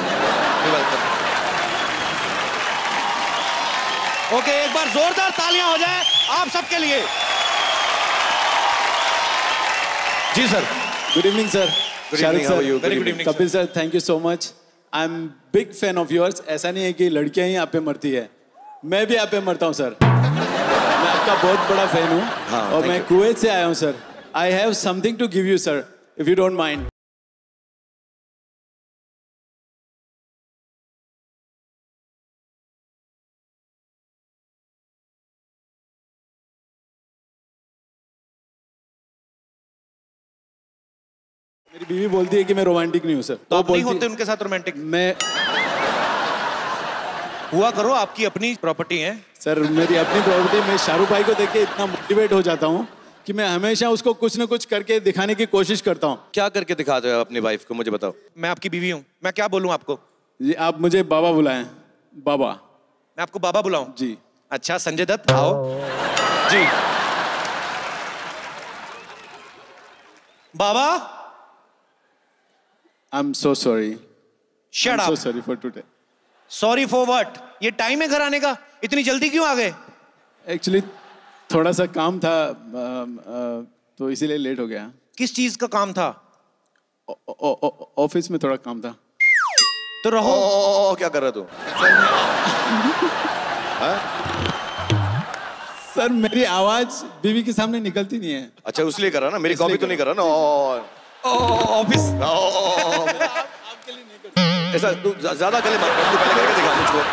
ओके, एक बार जोरदार तालियां हो जाए आप सबके लिए। जी sir. Good evening sir. Shahrukh sir, very good evening. Kapil sir, thank you so much. I am big fan of yours. ऐसा नहीं है कि लड़कियां ही आप पे मरती है, मैं भी आप पे मरता हूँ सर। मैं आपका बहुत बड़ा फैन हूँ। हाँ, और मैं कुवैत से आया हूँ sir. I have something to give you sir, if you don't mind. मेरी बीवी बोलती है कि मैं रोमांटिक नहीं हूँ सर। तो आप नहीं होते उनके साथ रोमांटिक? मैं हुआ करो, आपकी अपनी प्रॉपर्टी है सर। मेरी अपनी प्रॉपर्टी। मैं शाहरुख भाई को देख के इतना मोटिवेट हो जाता हूँ कि मैं हमेशा उसको कुछ न कुछ करके दिखाने की कोशिश करता हूँ। क्या करके दिखाते हो अपनी वाइफ को, मुझे बताओ। मैं आपकी बीवी हूँ, मैं क्या बोलूँ आपको? जी आप मुझे बाबा बुलाएं। बाबा। मैं आपको बाबा बुलाऊं? जी। अच्छा संजय दत्त आओ जी। Baba I'm so sorry. Shut up. I'm so sorry for today. Sorry for what? ये टाइम है घर आने का, इतनी जल्दी क्यों आ गए? Actually थोड़ा सा काम था तो इसीलिए लेट हो गया। किस चीज का काम था? ऑफिस में थोड़ा काम था। तो रहो। क्या कर रहा तू? सर मेरी आवाज बीवी के सामने निकलती नहीं है। अच्छा उसलिए कर रहा ना, मेरी कॉपी तो नहीं कर रहा ना। ऑफिस ऐसा तू ज्यादा गले मार, तू पहले करके दिखा मुझको।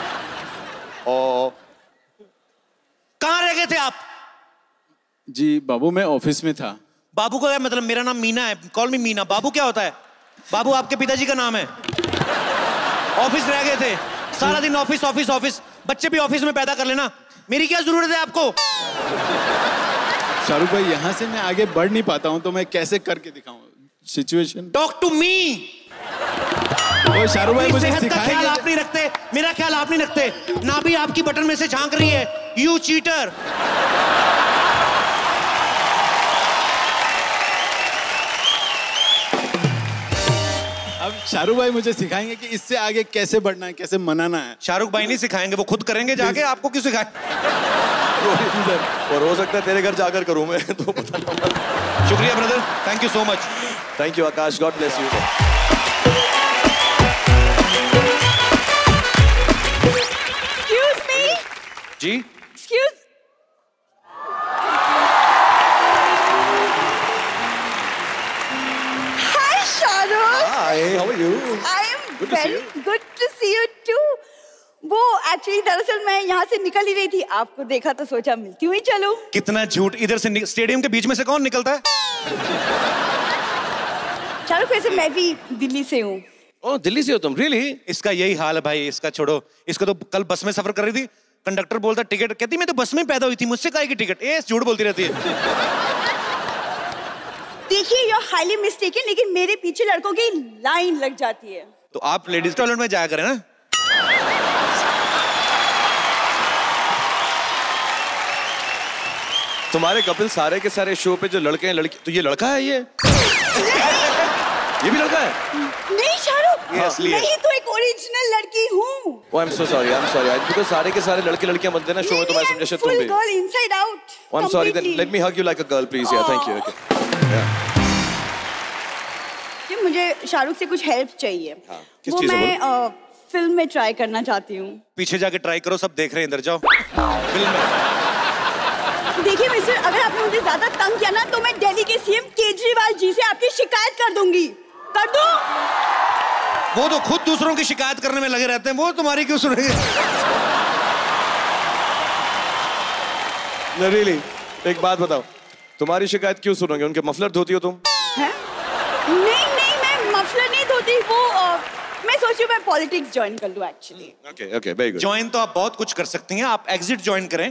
कहाँ रह गए थे आप? जी बाबू मैं ऑफिस में था। बाबू का क्या मतलब? मेरा नाम मीना है, कॉल मी मीना। बाबू क्या होता है? बाबू आपके पिताजी का नाम है। ऑफिस रह गए थे, सारा दिन ऑफिस ऑफिस ऑफिस। बच्चे भी ऑफिस में पैदा कर लेना, मेरी क्या जरूरत है आपको? शाहरुख भाई यहाँ से मैं आगे बढ़ नहीं पाता हूँ, तो मैं कैसे करके दिखाऊं सिचुएशन? Talk to me. वो शाहरुख भाई मुझे सेहत का सिखाएंगे। ख्याल आप नहीं रखते, मेरा ख्याल आप नहीं रखते, ना भी आपकी बटन में से झांक रही है। You cheater. अब शाहरुख भाई मुझे सिखाएंगे कि इससे आगे कैसे बढ़ना है, कैसे मनाना है। शाहरुख भाई नहीं सिखाएंगे, वो खुद करेंगे जाके, आपको क्यों सिखाए? और हो सकता है तेरे घर जाकर करूं मैं तो पता नहीं। शुक्रिया brother, thank you so much. Thank you Akash, God bless you. Excuse me? जी Excuse? Hi, Shahrukh. Hi, how are you? I am Good to see very you. good to see you too. वो actually दरअसल मैं यहाँ से निकल ही रही थी, आपको देखा तो सोचा मिलती हुई चलूं। कितना झूठ, इधर से स्टेडियम के बीच में से कौन निकलता है? शाहरुख वैसे मैं भी दिल्ली से हूँ। ओह, दिल्ली से हो तुम? रियली? इसका यही हाल है भाई, इसका छोड़ो। इसको तो कल बस में सफर कर रही थी, कंडक्टर बोलता टिकट, कहती मैं तो बस में पैदा हुई थी, मुझसे काहे की टिकट? ए झूठ बोलती रहती है। देखिए, यू आर हाईली मिस्टेकन, लेकिन मेरे पीछे लड़कों की लाइन लग जाती है। तो आप लेडीज टॉयलेट में जाया करें ना। तुम्हारे कपिल सारे के सारे शो पे जो लड़के हैं लड़की, तो ये लड़का है ये भी लड़का है? नहीं शाहरुख, ये असली है। मैं ही तो एक ओरिजिनल लड़की हूँ। Oh, I'm so sorry, I'm sorry. Because सारे के सारे लड़के लड़कियां बनते हैं ना शो में, तो मैं समझा शायद तुम भी। Full girl inside out. Oh, I'm sorry. Then let me hug you like a girl, please. Yeah, thank you. Okay. Yeah. कि मुझे शाहरुख से कुछ हेल्प चाहिए। किस वो चीज़ में मैं फिल्म में ट्राई करना चाहती हूँ। पीछे जाके ट्राई करो, सब देख रहे हैं, इधर जाओ। फिल्म में देखिए मिस्टर, अगर आपने मुझे ज्यादा तंग किया ना तो मैं दिल्ली के सीएम केजरीवाल जी से आपकी शिकायत कर दूंगी। कर दूं? वो तो खुद दूसरों की शिकायत करने में लगे रहते हैं, वो तुम्हारी क्यों सुनेंगे? No, really? एक बात बताओ, तुम्हारी शिकायत क्यों सुनोगे? उनके मफलर धोती हो तुम? हैं? नहीं नहीं, मैं मफलर नहीं धोती, वो मैं सोच रही हूँ मैं पॉलिटिक्स ज्वाइन कर लूँ actually. Okay, okay, very good. Join तो आप बहुत कुछ कर सकती हैं, आप एग्जिट ज्वाइन करें।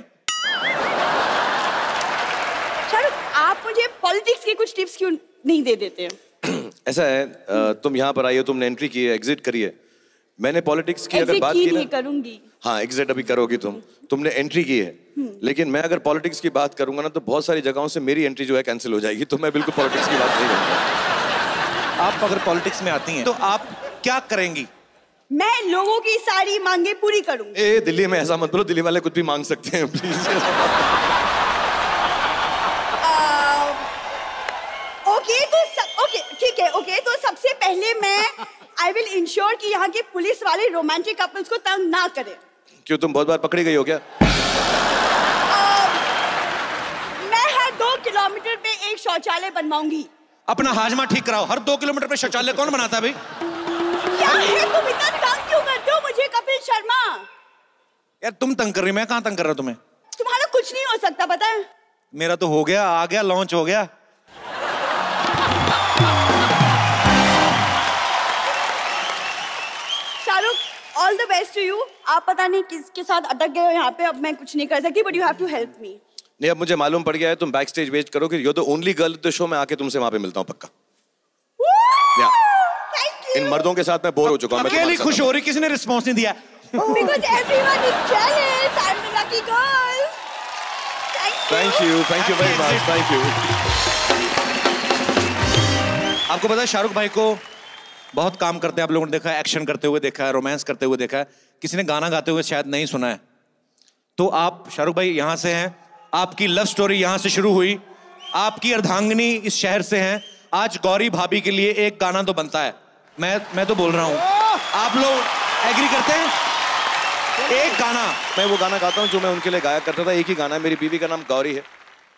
शाहरुख, आप मुझे पॉलिटिक्स के कुछ टिप्स क्यों नहीं दे देते? ऐसा है, तुम यहाँ पर आई हो, तुमने एंट्री की है, एग्जिट करी है। मैंने पॉलिटिक्स की अगर बात की ना, करूंगी। हाँ, एग्जिट अभी करोगी तुमने एंट्री की है, लेकिन मैं अगर पॉलिटिक्स की बात करूंगा ना तो बहुत सारी जगहों से मेरी एंट्री जो है कैंसिल हो जाएगी, तो मैं बिल्कुल पॉलिटिक्स की बात नहीं करूंगा। आप अगर पॉलिटिक्स में आती हैं तो आप क्या करेंगी? मैं लोगों की सारी मांगे पूरी करूंगी। ए, दिल्ली में ऐसा मत बोलो, दिल्ली वाले कुछ भी मांग सकते हैं, प्लीज। ओके ठीक है, ओके तो सबसे पहले मैं आई विल इंश्योर कि यहाँ के पुलिस वाले रोमांटिक कपल्स को तंग ना करें। क्यों, तुम बहुत बार पकड़ी गई हो क्या? मैं हर 2 किलोमीटर पे एक शौचालय बनवाऊंगी। अपना हाजमा ठीक कराओ, हर 2 किलोमीटर पे शौचालय कौन बनाता है भाई? क्या है, तुम इतना तंग क्यों करते हो मुझे कपिल शर्मा? यार तुम तंग कर रही, मैं कहाँ तंग कर रहा हूँ तुम्हें? तुम्हारा कुछ नहीं हो सकता, पता है? मेरा तो हो गया, आ गया, लॉन्च हो गया। Shahrukh, all the best to you. आप पता नहीं किसके साथ अटक गए हो यहाँ पे, अब मैं कुछ नहीं कर सकती, but you have to help me. नहीं, अब मुझे मालूम पड़ गया है, तुम बैक स्टेज वेट करो कि you the only girl the show में, आके तुमसे वहां पे मिलता हूँ पक्का। इन मर्दों के साथ मैं बोर हो चुका हूँ। अकेली खुश हो रही, किसी ने रिस्पॉन्स नहीं दिया। Because everyone is jealous. I'm the lucky girl. Thank you very much, thank you. आपको पता है शाहरुख भाई को बहुत काम करते हैं, आप लोगों ने देखा है, एक्शन करते हुए देखा है, रोमांस करते हुए देखा है, किसी ने गाना गाते हुए शायद नहीं सुना है। तो आप शाहरुख भाई यहाँ से हैं, आपकी लव स्टोरी यहाँ से शुरू हुई, आपकी अर्धांगिनी इस शहर से हैं, आज गौरी भाभी के लिए एक गाना तो बनता है। मैं तो बोल रहा हूँ, आप लोग एग्री करते हैं? एक गाना, मैं वो गाना गाता हूँ जो मैं उनके लिए गाया करता था, एक ही गाना है, मेरी बीवी का नाम गौरी है।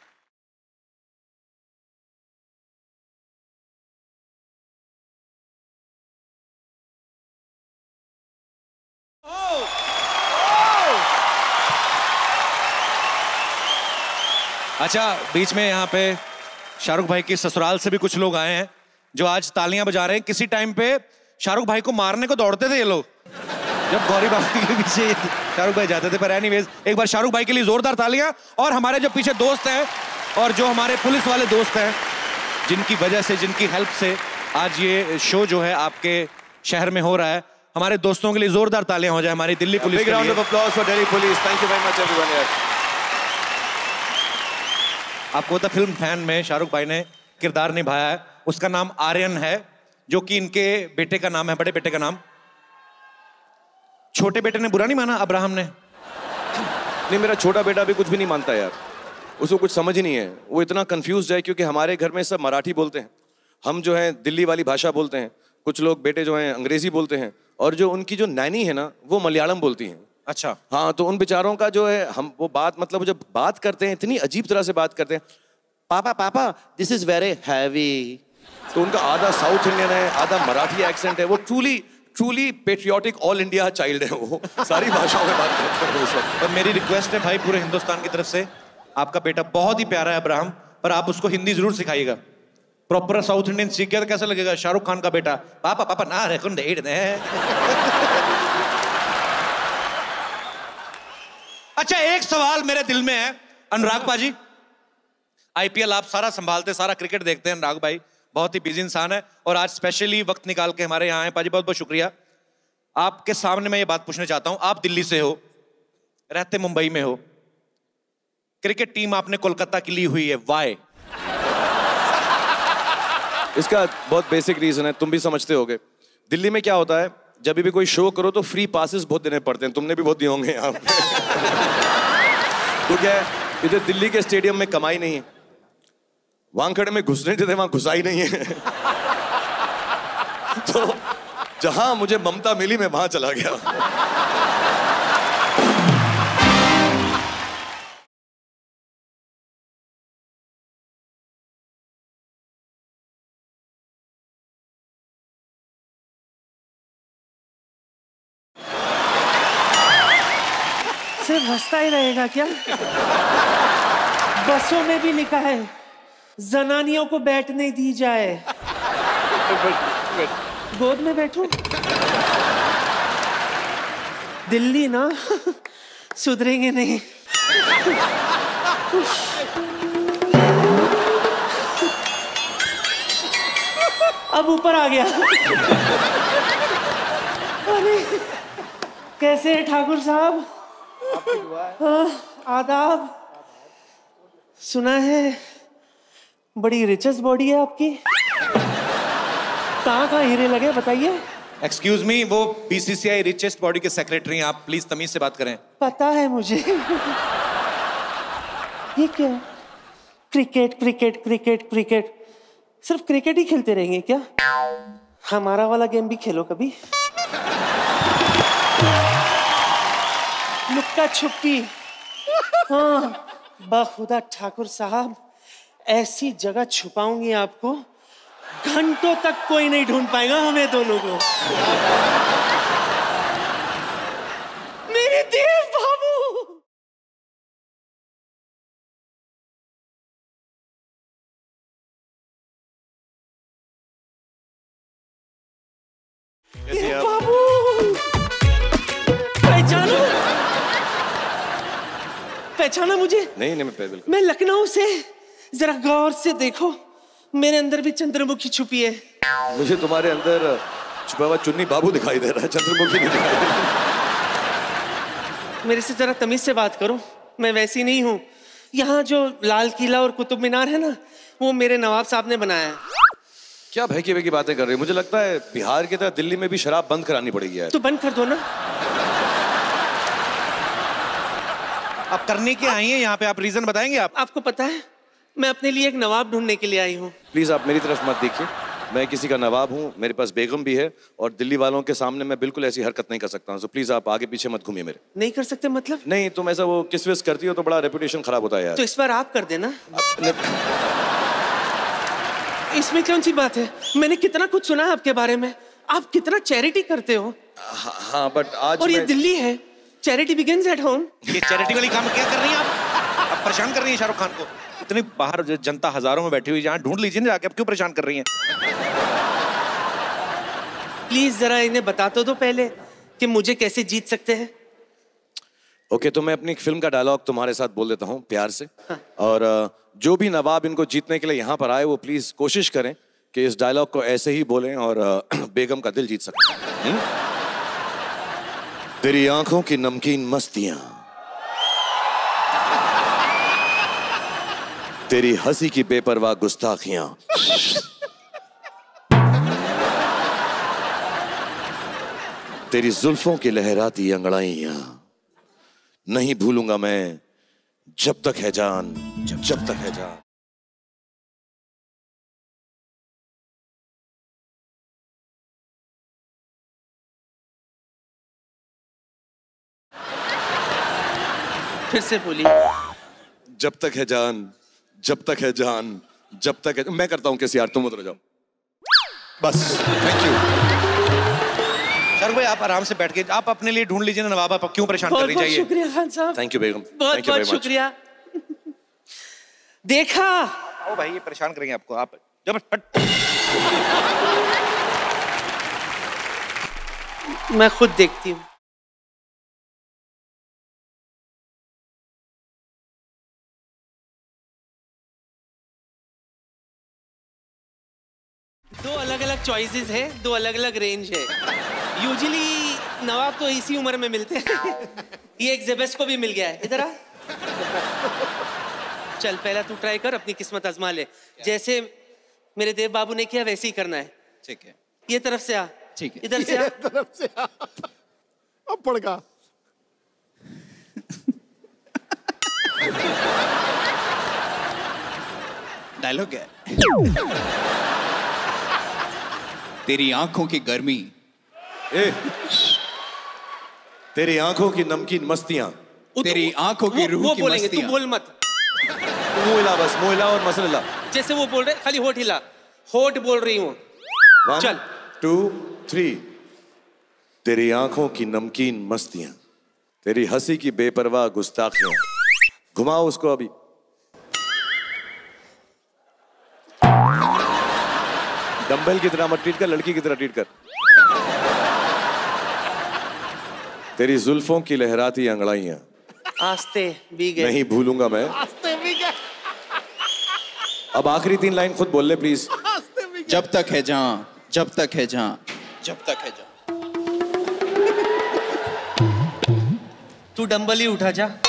अच्छा, बीच में यहाँ पे शाहरुख भाई के ससुराल से भी कुछ लोग आए हैं जो आज तालियां बजा रहे हैं। किसी टाइम पे शाहरुख भाई को मारने को दौड़ते थे ये लोग, जब गौरी बाबा के पीछे शाहरुख भाई जाते थे। पर एनीवेज, एक बार शाहरुख भाई के लिए जोरदार तालियां। और हमारे जो पीछे दोस्त हैं और जो हमारे पुलिस वाले दोस्त हैं, जिनकी वजह से, जिनकी हेल्प से आज ये शो जो है आपके शहर में हो रहा है। हमारे दोस्तों के लिए जोरदार तालियां हो जाए हमारी दिल्ली पुलिस के लिए। Round of applause for Delhi police. Thank you very much everyone यार। आपको पता फिल्म फैन में शाहरुख भाई ने किरदार निभाया है, उसका नाम आर्यन है, जो कि इनके बेटे का नाम है, बड़े बेटे का नाम। छोटे बेटे ने बुरा नहीं माना अब्राहम ने? नहीं, मेरा छोटा बेटा भी कुछ भी नहीं मानता यार, उसको कुछ समझ ही नहीं है, वो इतना कंफ्यूज है क्योंकि हमारे घर में सब मराठी बोलते हैं, हम जो हैं दिल्ली वाली भाषा बोलते हैं, कुछ लोग बेटे जो हैं अंग्रेजी बोलते हैं, और जो उनकी जो नैनी है ना वो मलयालम बोलती हैं। अच्छा। हाँ, तो उन बेचारों का जो है, हम वो बात मतलब जब बात करते हैं इतनी अजीब तरह से बात करते हैं, पापा पापा दिस इज वेरी हैवी। तो उनका आधा साउथ इंडियन है, आधा मराठी एक्सेंट है, वो truly patriotic all India child है, वो सारी भाषाओं में बात करते हैं उस वक्त। और मेरी रिक्वेस्ट है भाई पूरे हिंदुस्तान की तरफ से, आपका बेटा बहुत ही प्यारा है अब्राहम, पर आप उसको हिंदी जरूर सिखाइएगा। प्रॉपर साउथ इंडियन सीख गया तो कैसा लगेगा? शाहरुख खान का बेटा पापा पापा ना रे कुंडे अच्छा, एक सवाल मेरे दिल में है अनुराग पाजी, आईपीएल आप सारा संभालते, सारा क्रिकेट देखते हैं, अनुराग भाई बहुत ही बिजी इंसान है और आज स्पेशली वक्त निकाल के हमारे यहाँ आए। पाजी बहुत बहुत शुक्रिया। आपके सामने मैं ये बात पूछना चाहता हूं, आप दिल्ली से हो, रहते मुंबई में हो, क्रिकेट टीम आपने कोलकाता की ली हुई है, वाई? इसका बहुत बेसिक रीजन है, तुम भी समझते होगे। दिल्ली में क्या होता है, जब भी कोई शो करो तो फ्री पासेस बहुत देने पड़ते हैं, तुमने भी बहुत दिए होंगे यहाँ पे। तो क्या है, इधर दिल्ली के स्टेडियम में कमाई नहीं है, वानखेड़े में घुसने देते वहां घुसाई नहीं है। तो जहां मुझे ममता मिली मैं वहां चला गया। सिर्फ हंसता ही रहेगा क्या? बसों में भी लिखा है जनानियों को बैठने दी जाए। गोद में बैठूं? दिल्ली ना सुधरेंगे नहीं। अब ऊपर आ गया। अरे कैसे हैं ठाकुर साहब? आदाब। सुना है बड़ी रिचेस्ट बॉडी है आपकी, कहाँ हीरे लगे बताइए? एक्सक्यूज मी, वो बीसीसीआई रिचेस्ट बॉडी के सेक्रेटरी हैं, आप प्लीज तमीज से बात करें। पता है मुझे। ये क्या? क्रिकेट क्रिकेट क्रिकेट क्रिकेट, सिर्फ क्रिकेट ही खेलते रहेंगे क्या? हमारा वाला गेम भी खेलो कभी। लुक्का छुपी। हाँ बखुदा ठाकुर साहब, ऐसी जगह छुपाऊंगी आपको, घंटों तक कोई नहीं ढूंढ पाएगा हमें दोनों को। मेरे देव बाबू। देव बाबू, पहचानो? पहचाना मुझे? नहीं बिल्कुल। मैं लखनऊ से, जरा गौर से देखो, मेरे अंदर भी चंद्रमुखी छुपी है। मुझे तुम्हारे अंदर छुपा हुआ चुन्नी बाबू दिखाई दे रहा है, चंद्रमुखी नहीं दिखाई दे रहा। मेरे से जरा तमीज से बात करो, मैं वैसी नहीं हूँ। यहाँ जो लाल किला और कुतुब मीनार है ना, वो मेरे नवाब साहब ने बनाया है। क्या भैकी भैकी बातें कर रही है? मुझे लगता है बिहार की तरह दिल्ली में भी शराब बंद करानी पड़ेगी यार। तो बंद कर दो ना। आप करने के आई हैं यहाँ पे, आप रीजन बताएंगे? आपको पता है मैं अपने लिए एक नवाब ढूंढने के लिए आई हूँ। प्लीज आप मेरी तरफ मत देखिए, मैं किसी का नवाब हूँ, मेरे पास बेगम भी है, और दिल्ली वालों के सामने मैं बिल्कुल ऐसी हरकत नहीं कर सकता हूँ। सो प्लीज आप आगे पीछे मत घूमिए मेरे। नहीं कर सकते मतलब? नहीं, तुम ऐसा वो किस विस करती हो तो बड़ा रेपुटेशन खराब होता है यार। तो इस बार आप कर देना। इसमें कौन सी बात है? मैंने कितना कुछ सुना है आपके बारे में, आप कितना चैरिटी करते हो। हाँ बट आज और ये दिल्ली है, चैरिटी बिगिंस एट होम। ये चैरिटी वाली काम क्या कर रही हैं आप परेशान कर रही हैं शाहरुख खान को। इतनी बाहर जनता हजारों में बैठी हुई, जहाँ ढूंढ लीजिए ना जाके, अब क्यों परेशान कर रही हैं? प्लीज जरा इन्हें बता तो दो पहले कि मुझे कैसे जीत सकते हैं। ओके, तो मैं अपनी फिल्म का डायलॉग तुम्हारे साथ बोल देता हूँ प्यार से। हाँ। और जो भी नवाब इनको जीतने के लिए यहाँ पर आए, वो प्लीज कोशिश करें कि इस डायलॉग को ऐसे ही बोलें और बेगम का दिल जीत सकते। तेरी आंखों की नमकीन मस्तियां, तेरी हंसी की बेपरवाह गुस्ताखियां, तेरी जुल्फों की लहराती अंगड़ाइयां, नहीं भूलूंगा मैं जब तक है जान, जब तक है जान। फिर से बोलिए। जब तक है जान, जब तक है जान, जब तक है। मैं करता हूं किसी यार, तुम उतर जाओ बस। थैंक यू सर भाई, आप आराम से बैठ के आप अपने लिए ढूंढ लीजिए ना नवाब, आप क्यों परेशान कर रही चाहिए। शुक्रिया खान साहब। थैंक यू बेगम, बहुत बहुत शुक्रिया। देखा ओ भाई, ये परेशान करेंगे आपको। आप जब मैं खुद देखती हूँ। दो अलग अलग चॉइसेस है, दो अलग अलग रेंज है। यूजुअली नवाब तो इसी उम्र में मिलते हैं। ये एक जेबेस को भी मिल गया है। इधर आ। चल पहला तू ट्राई कर, अपनी किस्मत आजमा ले। जैसे मेरे देव बाबू ने किया वैसे ही करना है। ठीक है। ये तरफ से आ। ठीक है। इधर से आ। तरफ से आ। अब पड़का। डायलॉग है। तेरी आंखों की गर्मी, तेरी आंखों की नमकीन मस्तियां, तेरी आंखों की रूह की बोलेंगे, मस्तियां। तू बोल मत। मुंह हिला बस, मुंह हिला और मसल हिला। जैसे वो बोल रहे, खाली होठ हिला। होठ बोल रही हूँ। चल 2 3। तेरी आंखों की नमकीन मस्तियां, तेरी हंसी की बेपरवाह गुस्ताखियां। घुमाओ उसको अभी। डंबल की तरह मत ट्रीट कर, लड़की की तरह ट्रीट कर। तेरी जुल्फों की लहराती अंगड़ाइयां, आस्ते भी गए। नहीं भूलूंगा मैं। आस्ते भी गए। अब आखिरी 3 लाइन खुद बोल ले प्लीज। जब तक है जहां, जब तक है जहां, जब तक है जहां। तू डंबल ही उठा जा।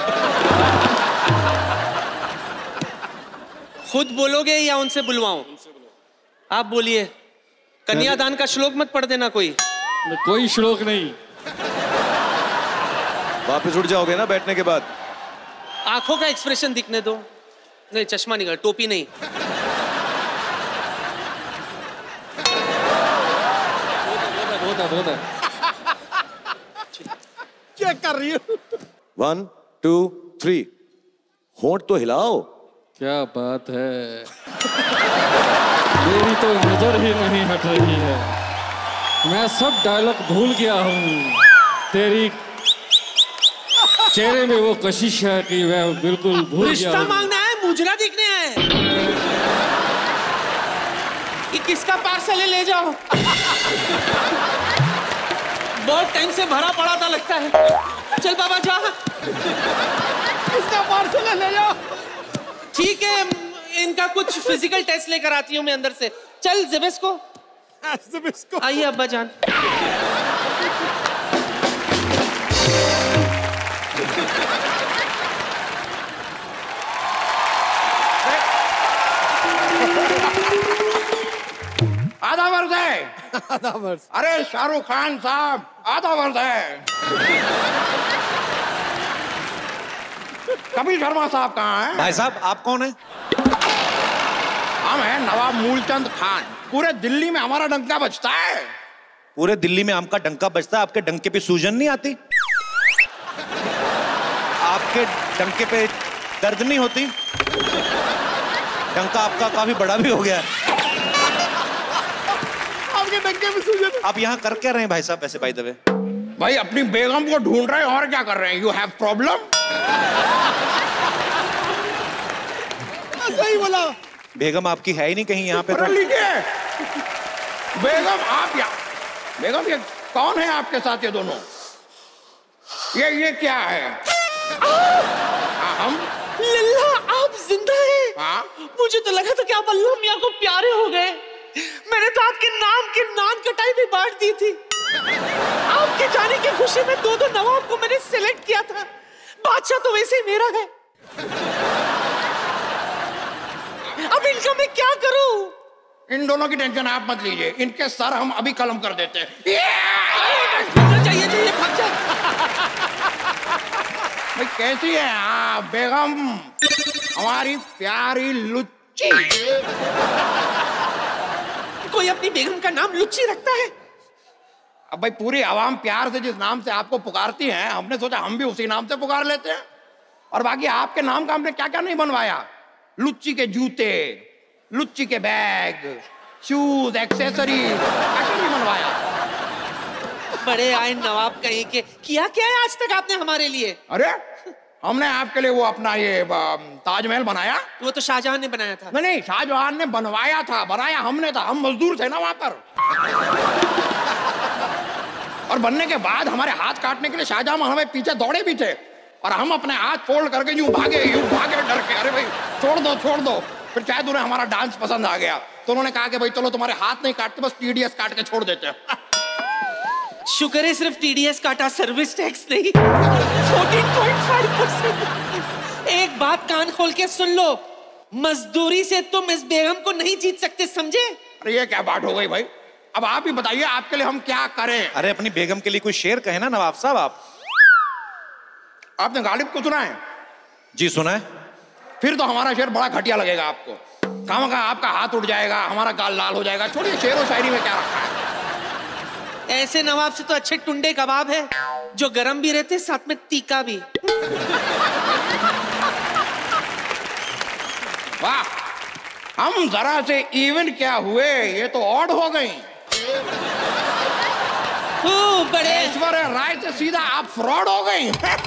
खुद बोलोगे या उनसे बुलवाऊं? आप बोलिए। कन्यादान का श्लोक मत पढ़ देना कोई। कोई श्लोक नहीं। वापस उठ जाओगे ना बैठने के बाद। आंखों का एक्सप्रेशन दिखने दो। नहीं, चश्मा निकाल, टोपी नहीं। क्या कर रही हो? 1 2 3। होंठ तो हिलाओ। क्या बात है। मेरी तो नजर ही नहीं हट रही है। मैं सब डायलॉग भूल गया हूँ। तेरी चेहरे में वो कशिश है कि मैं बिल्कुल भूल गया। रिश्ता मांगना है, मुजरा देखने है। ये किसका पार्सल है, ले जाओ। बहुत टाइम से भरा पड़ा था लगता है। चल बाबा जा। किसका पार्सल है, ले जाओ। ठीक है, इनका कुछ फिजिकल टेस्ट लेकर आती हूँ मैं अंदर से। चल जेबेस को। आइए अब्बा जान। आधा वर्ष है। आधा वर्ष। अरे शाहरुख खान साहब, आधा वर्ष है। कपिल शर्मा साहब कहाँ हैं? भाई साहब, आप कौन है? हम हैं नवाब मूलचंद खान। पूरे दिल्ली में हमारा डंका बजता है। पूरे दिल्ली में आपका डंका बजता है, आपके डंके पे सूजन नहीं आती? आपके डंके पे दर्द नहीं होती? डंका आपका काफी बड़ा भी हो गया है। आपके डंके पे सूजन। आप यहाँ कर क्या रहे हैं भाई साहब वैसे बाय द वे? भाई अपनी बेगम को ढूंढ रहे हैं, और क्या कर रहे हैं? You have problem? सही बोला। बेगम आपकी है ही नहीं कहीं यहाँ पे तो। लीजिए बेगम, आप यहाँ। बेगम, ये कौन है आपके साथ ये दोनों? ये क्या है? हम लल्ला, आप जिंदा हैं? हाँ? मुझे तो लगा था कि आप अल्लाह मियाँ को प्यारे हो गए। मैंने तो आपके नाम की नान कटाई भी बांट दी थी। आपके जाने की खुशी में 2-2 नवाब को मैंने सिलेक्ट किया था। बादशाह तो वैसे ही मेरा है। अब इनका मैं क्या करूं? इन दोनों की टेंशन आप मत लीजिए, इनके सर हम अभी कलम कर देते हैं। चाहिए भाग जा। भाई कैसी है आप बेगम, हमारी प्यारी लुच्ची? कोई अपनी बेगम का नाम लुच्ची रखता है? अब भाई पूरी आवाम प्यार से जिस नाम से आपको पुकारती है, हमने सोचा हम भी उसी नाम से पुकार लेते हैं। और बाकी आपके नाम का हमने क्या क्या नहीं बनवाया। लुच्ची के जूते, लुच्ची के बैग, शूज, एक्सेसरीज, क्या नहीं बनवाया। बड़े आए नवाब कहीं के। किया क्या है आज तक आपने हमारे लिए? अरे हमने आपके लिए वो अपना ये ताजमहल बनाया। वो तो शाहजहां ने बनाया था। नहीं, शाहजहां ने बनवाया था, बनाया हमने था, हम मजदूर थे ना वहां पर। और बनने के बाद हमारे हाथ काटने के लिए शाहजहां हमें पीछे दौड़े भी थे, और हम अपने हाथ फोल्ड करके यूं भागे डर के। अरे भाई छोड़ दो। फिर शायद उन्हें हमारा डांस पसंद आ गया, तो उन्होंने कहा कि भाई चलो तुम्हारे हाथ नहीं काटते, बस TDS काट के छोड़ देते हैं। शुक्र है सिर्फ TDS काटा, सर्विस टैक्स नहीं। 14.5%। एक बात कान खोल के सुन लो, मजदूरी से तुम इस बेगम को नहीं जीत सकते, समझे? अरे ये क्या बात हो गई भाई? अब आप ही बताइए आपके लिए हम क्या करें? अरे अपनी बेगम के लिए कोई शेर कहे ना नवाब साहब आप। आपने गालिब को सुना है? जी सुना है। फिर तो हमारा शेर बड़ा घटिया लगेगा आपको। कहाँ आपका हाथ उठ जाएगा, हमारा गाल लाल हो जाएगा। छोड़िए, शेर और शायरी में क्या रखा है। ऐसे नवाब से तो अच्छे टुंडे कबाब है, जो गरम भी रहते साथ में तीखा भी। वाह, हम जरा से इवन क्या हुए, ये तो ऑड हो गई। बड़े ऐश्वर्या राय से सीधा आप फ्रॉड हो गई।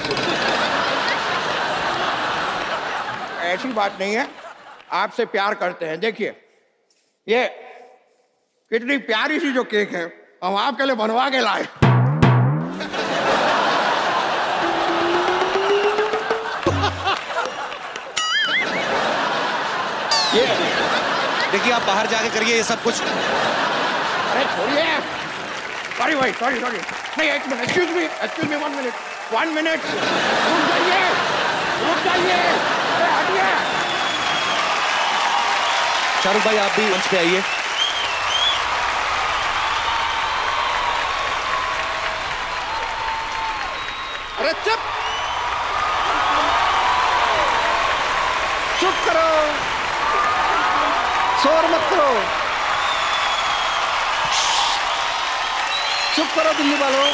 ऐसी बात नहीं है, आपसे प्यार करते हैं। देखिए ये कितनी प्यारी सी जो केक है, हम आपके लिए बनवा के लाए। ये देखिए, आप बाहर जाके करिए ये सब कुछ। अरे छोड़िए, सॉरी भाई, सॉरी। नहीं, एक मिनट, एक्सक्यूज मी, 1 मिनट। रुक जाइए। अरे हटिए। शाहरुख भाई आप भी मंच पे आइए। अरे चुप करो, शोर मत करो, चुप करो दिल्ली वालों।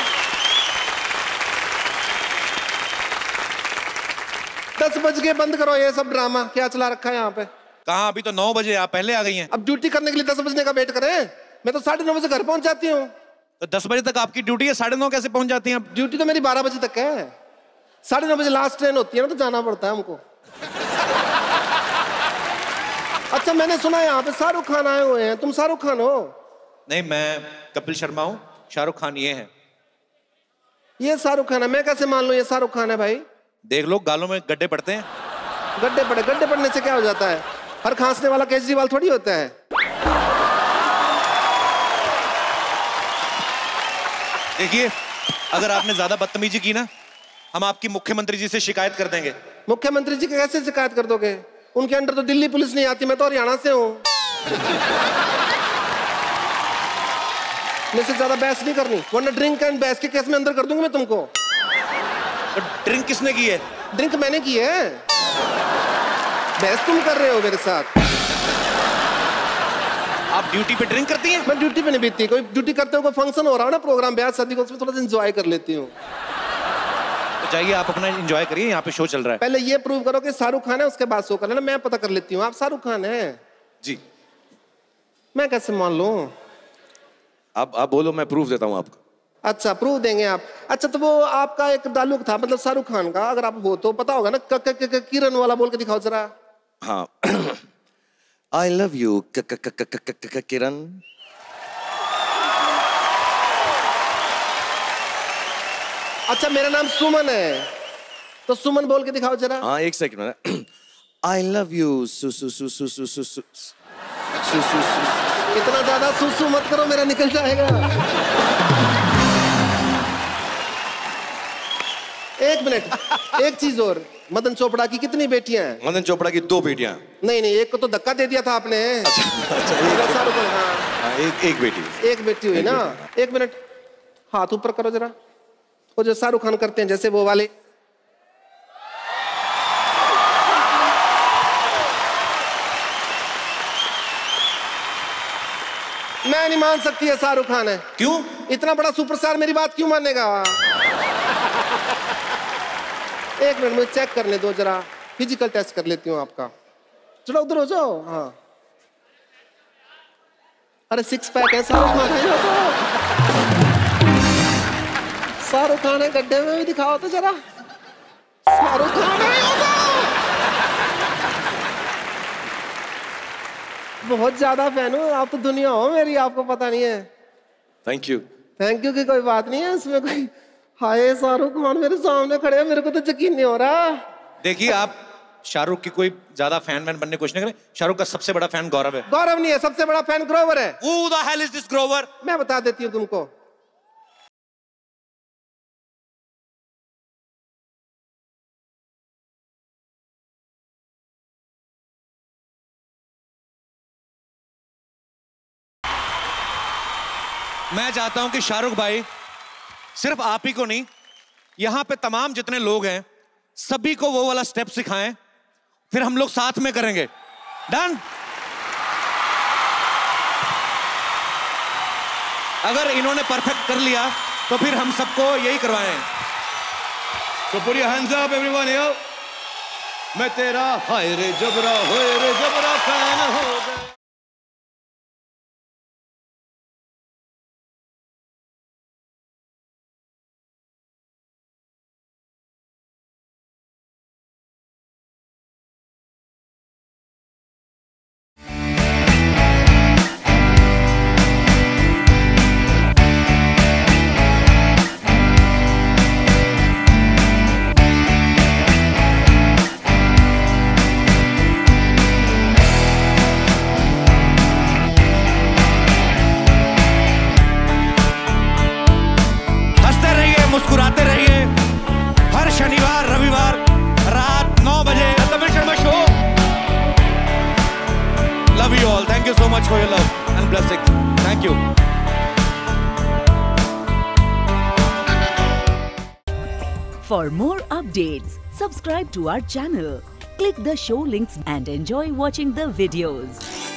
10 बज गए, बंद करो ये सब ड्रामा। क्या चला रखा है यहाँ पे? कहाँ, अभी तो 9 बजे, आप पहले आ गई हैं। अब ड्यूटी करने के लिए 10 बजने का वेट करें? मैं तो 9:30 बजे घर पहुंच जाती हूँ। तो 10 बजे तक आपकी ड्यूटी है, 9:30 कैसे पहुंच जाती हैं? ड्यूटी तो मेरी 12 बजे तक है। 9:30 बजे लास्ट ट्रेन होती है ना, तो जाना पड़ता है हमको। अच्छा, मैंने सुना है यहाँ पे शाहरुख खान आए हुए हैं, तुम शाहरुख खान हो? नहीं, मैं कपिल शर्मा हूँ, शाहरुख खान ये है। ये शाहरुख खान है? मैं कैसे मान लूं ये शाहरुख खान है भाई? देख लो, गालों में गड्ढे पड़ते हैं। गड्ढे पड़ने से क्या हो जाता है? हर खांसने वाला केजरीवाल थोड़ी होता है। देखिए, अगर आपने ज्यादा बदतमीजी की ना, हम आपकी मुख्यमंत्री जी से शिकायत कर देंगे। मुख्यमंत्री जी कैसे शिकायत कर दोगे? उनके अंडर तो दिल्ली पुलिस नहीं आती, मैं तो हरियाणा से हूँ। मुझसे ज्यादा बहस नहीं करनी, वरना ड्रिंक एंड बहस के केस में अंदर कर दूंगा मैं तुमको। तो ड्रिंक किसने की है? ड्रिंक मैंने की है, बहस तुम कर रहे हो मेरे साथ। आप ड्यूटी पे ड्रिंक करती हैं? मैं ड्यूटी पे नहीं पीती। कोई ड्यूटी करते हो, कोई फंक्शन हो रहा है ना, प्रोग्राम, ब्याह शादी को, उसमें थोड़ा सा एंजॉय कर लेती हूँ। तो जाइए, आप अपना एंजॉय करिए, यहाँ पे शो चल रहा है। पहले ये प्रूव करो कि शाहरुख खान है, उसके बाद शो कर लेना। मैं पता कर लेती हूँ आप शाहरुख खान है। जी। मैं कैसे मान लूं? आप बोलो, मैं प्रूफ देता हूँ आपको। अच्छा, प्रूफ देंगे आप? अच्छा, तो वो आपका एक डायलॉग था, मतलब शाहरुख खान का, अगर आप हो तो पता होगा ना। किरण वाला बोल के दिखाओ जरा। हाँ। I love you, किरण। अच्छा, मेरा नाम सुमन है, तो सुमन बोल के दिखाओ जरा। हाँ, एक सेकंड। I love you, इतना ज्यादा सुसु मत करो, मेरा निकल जाएगा। एक मिनट, एक चीज और, मदन चोपड़ा की कितनी बेटियां हैं? मदन चोपड़ा की 2 बेटियां। नहीं नहीं, एक को तो धक्का दे दिया था आपने। शाहरुख खान, हाँ। एक बेटी। एक बेटी हुई ना। एक मिनट, हाथ ऊपर करो जरा। वो जो शाहरुख खान करते हैं जैसे वो वाले। मैं नहीं मान सकती है शाहरुख खान है। क्यों? इतना बड़ा सुपरस्टार मेरी बात क्यों मानेगा? एक मिनट मुझे चेक करने दो जरा, फिजिकल टेस्ट कर लेती हूँ आपका। चलो उधर हो जाओ। हाँ, अरे 6 पैक है, शाहरुख खान है। शाहरुख खान है, गड्ढे में भी दिखाओ तो जरा। शाहरुख खान है। बहुत ज्यादा फैन हूँ, आप तो दुनिया हो मेरी, आपको पता नहीं है। Thank you. थैंक यू की कोई बात नहीं है इसमें कोई। हाय, शाहरुख खान मेरे सामने खड़े हैं, मेरे को तो यकीन नहीं हो रहा। देखिए, आप शाहरुख की कोई ज्यादा फैन बनने की कोशिश नहीं करें। शाहरुख का सबसे बड़ा फैन गौरव है। गौरव नहीं है, सबसे बड़ा फैन ग्रोवर है। Who the hell is this Grover? मैं बता देती हूँ तुमको। मैं चाहता हूं कि शाहरुख भाई सिर्फ आप ही को नहीं, यहां पे तमाम जितने लोग हैं सभी को वो वाला स्टेप सिखाएं, फिर हम लोग साथ में करेंगे। डन? अगर इन्होंने परफेक्ट कर लिया तो फिर हम सबको यही करवाएं। तो पूरी हैंड्स अप एवरीवन हियर। मैं तेरा हाय रे जबरा, होए रे जबरा फैन हो गया। मुस्कुराते रहिए। हर शनिवार रविवार रात 9 बजे Kapil Sharma show. Love you all. Thank you so much for your love and blessing. Thank you. For more updates, subscribe to our channel, click the show links and enjoy watching the videos.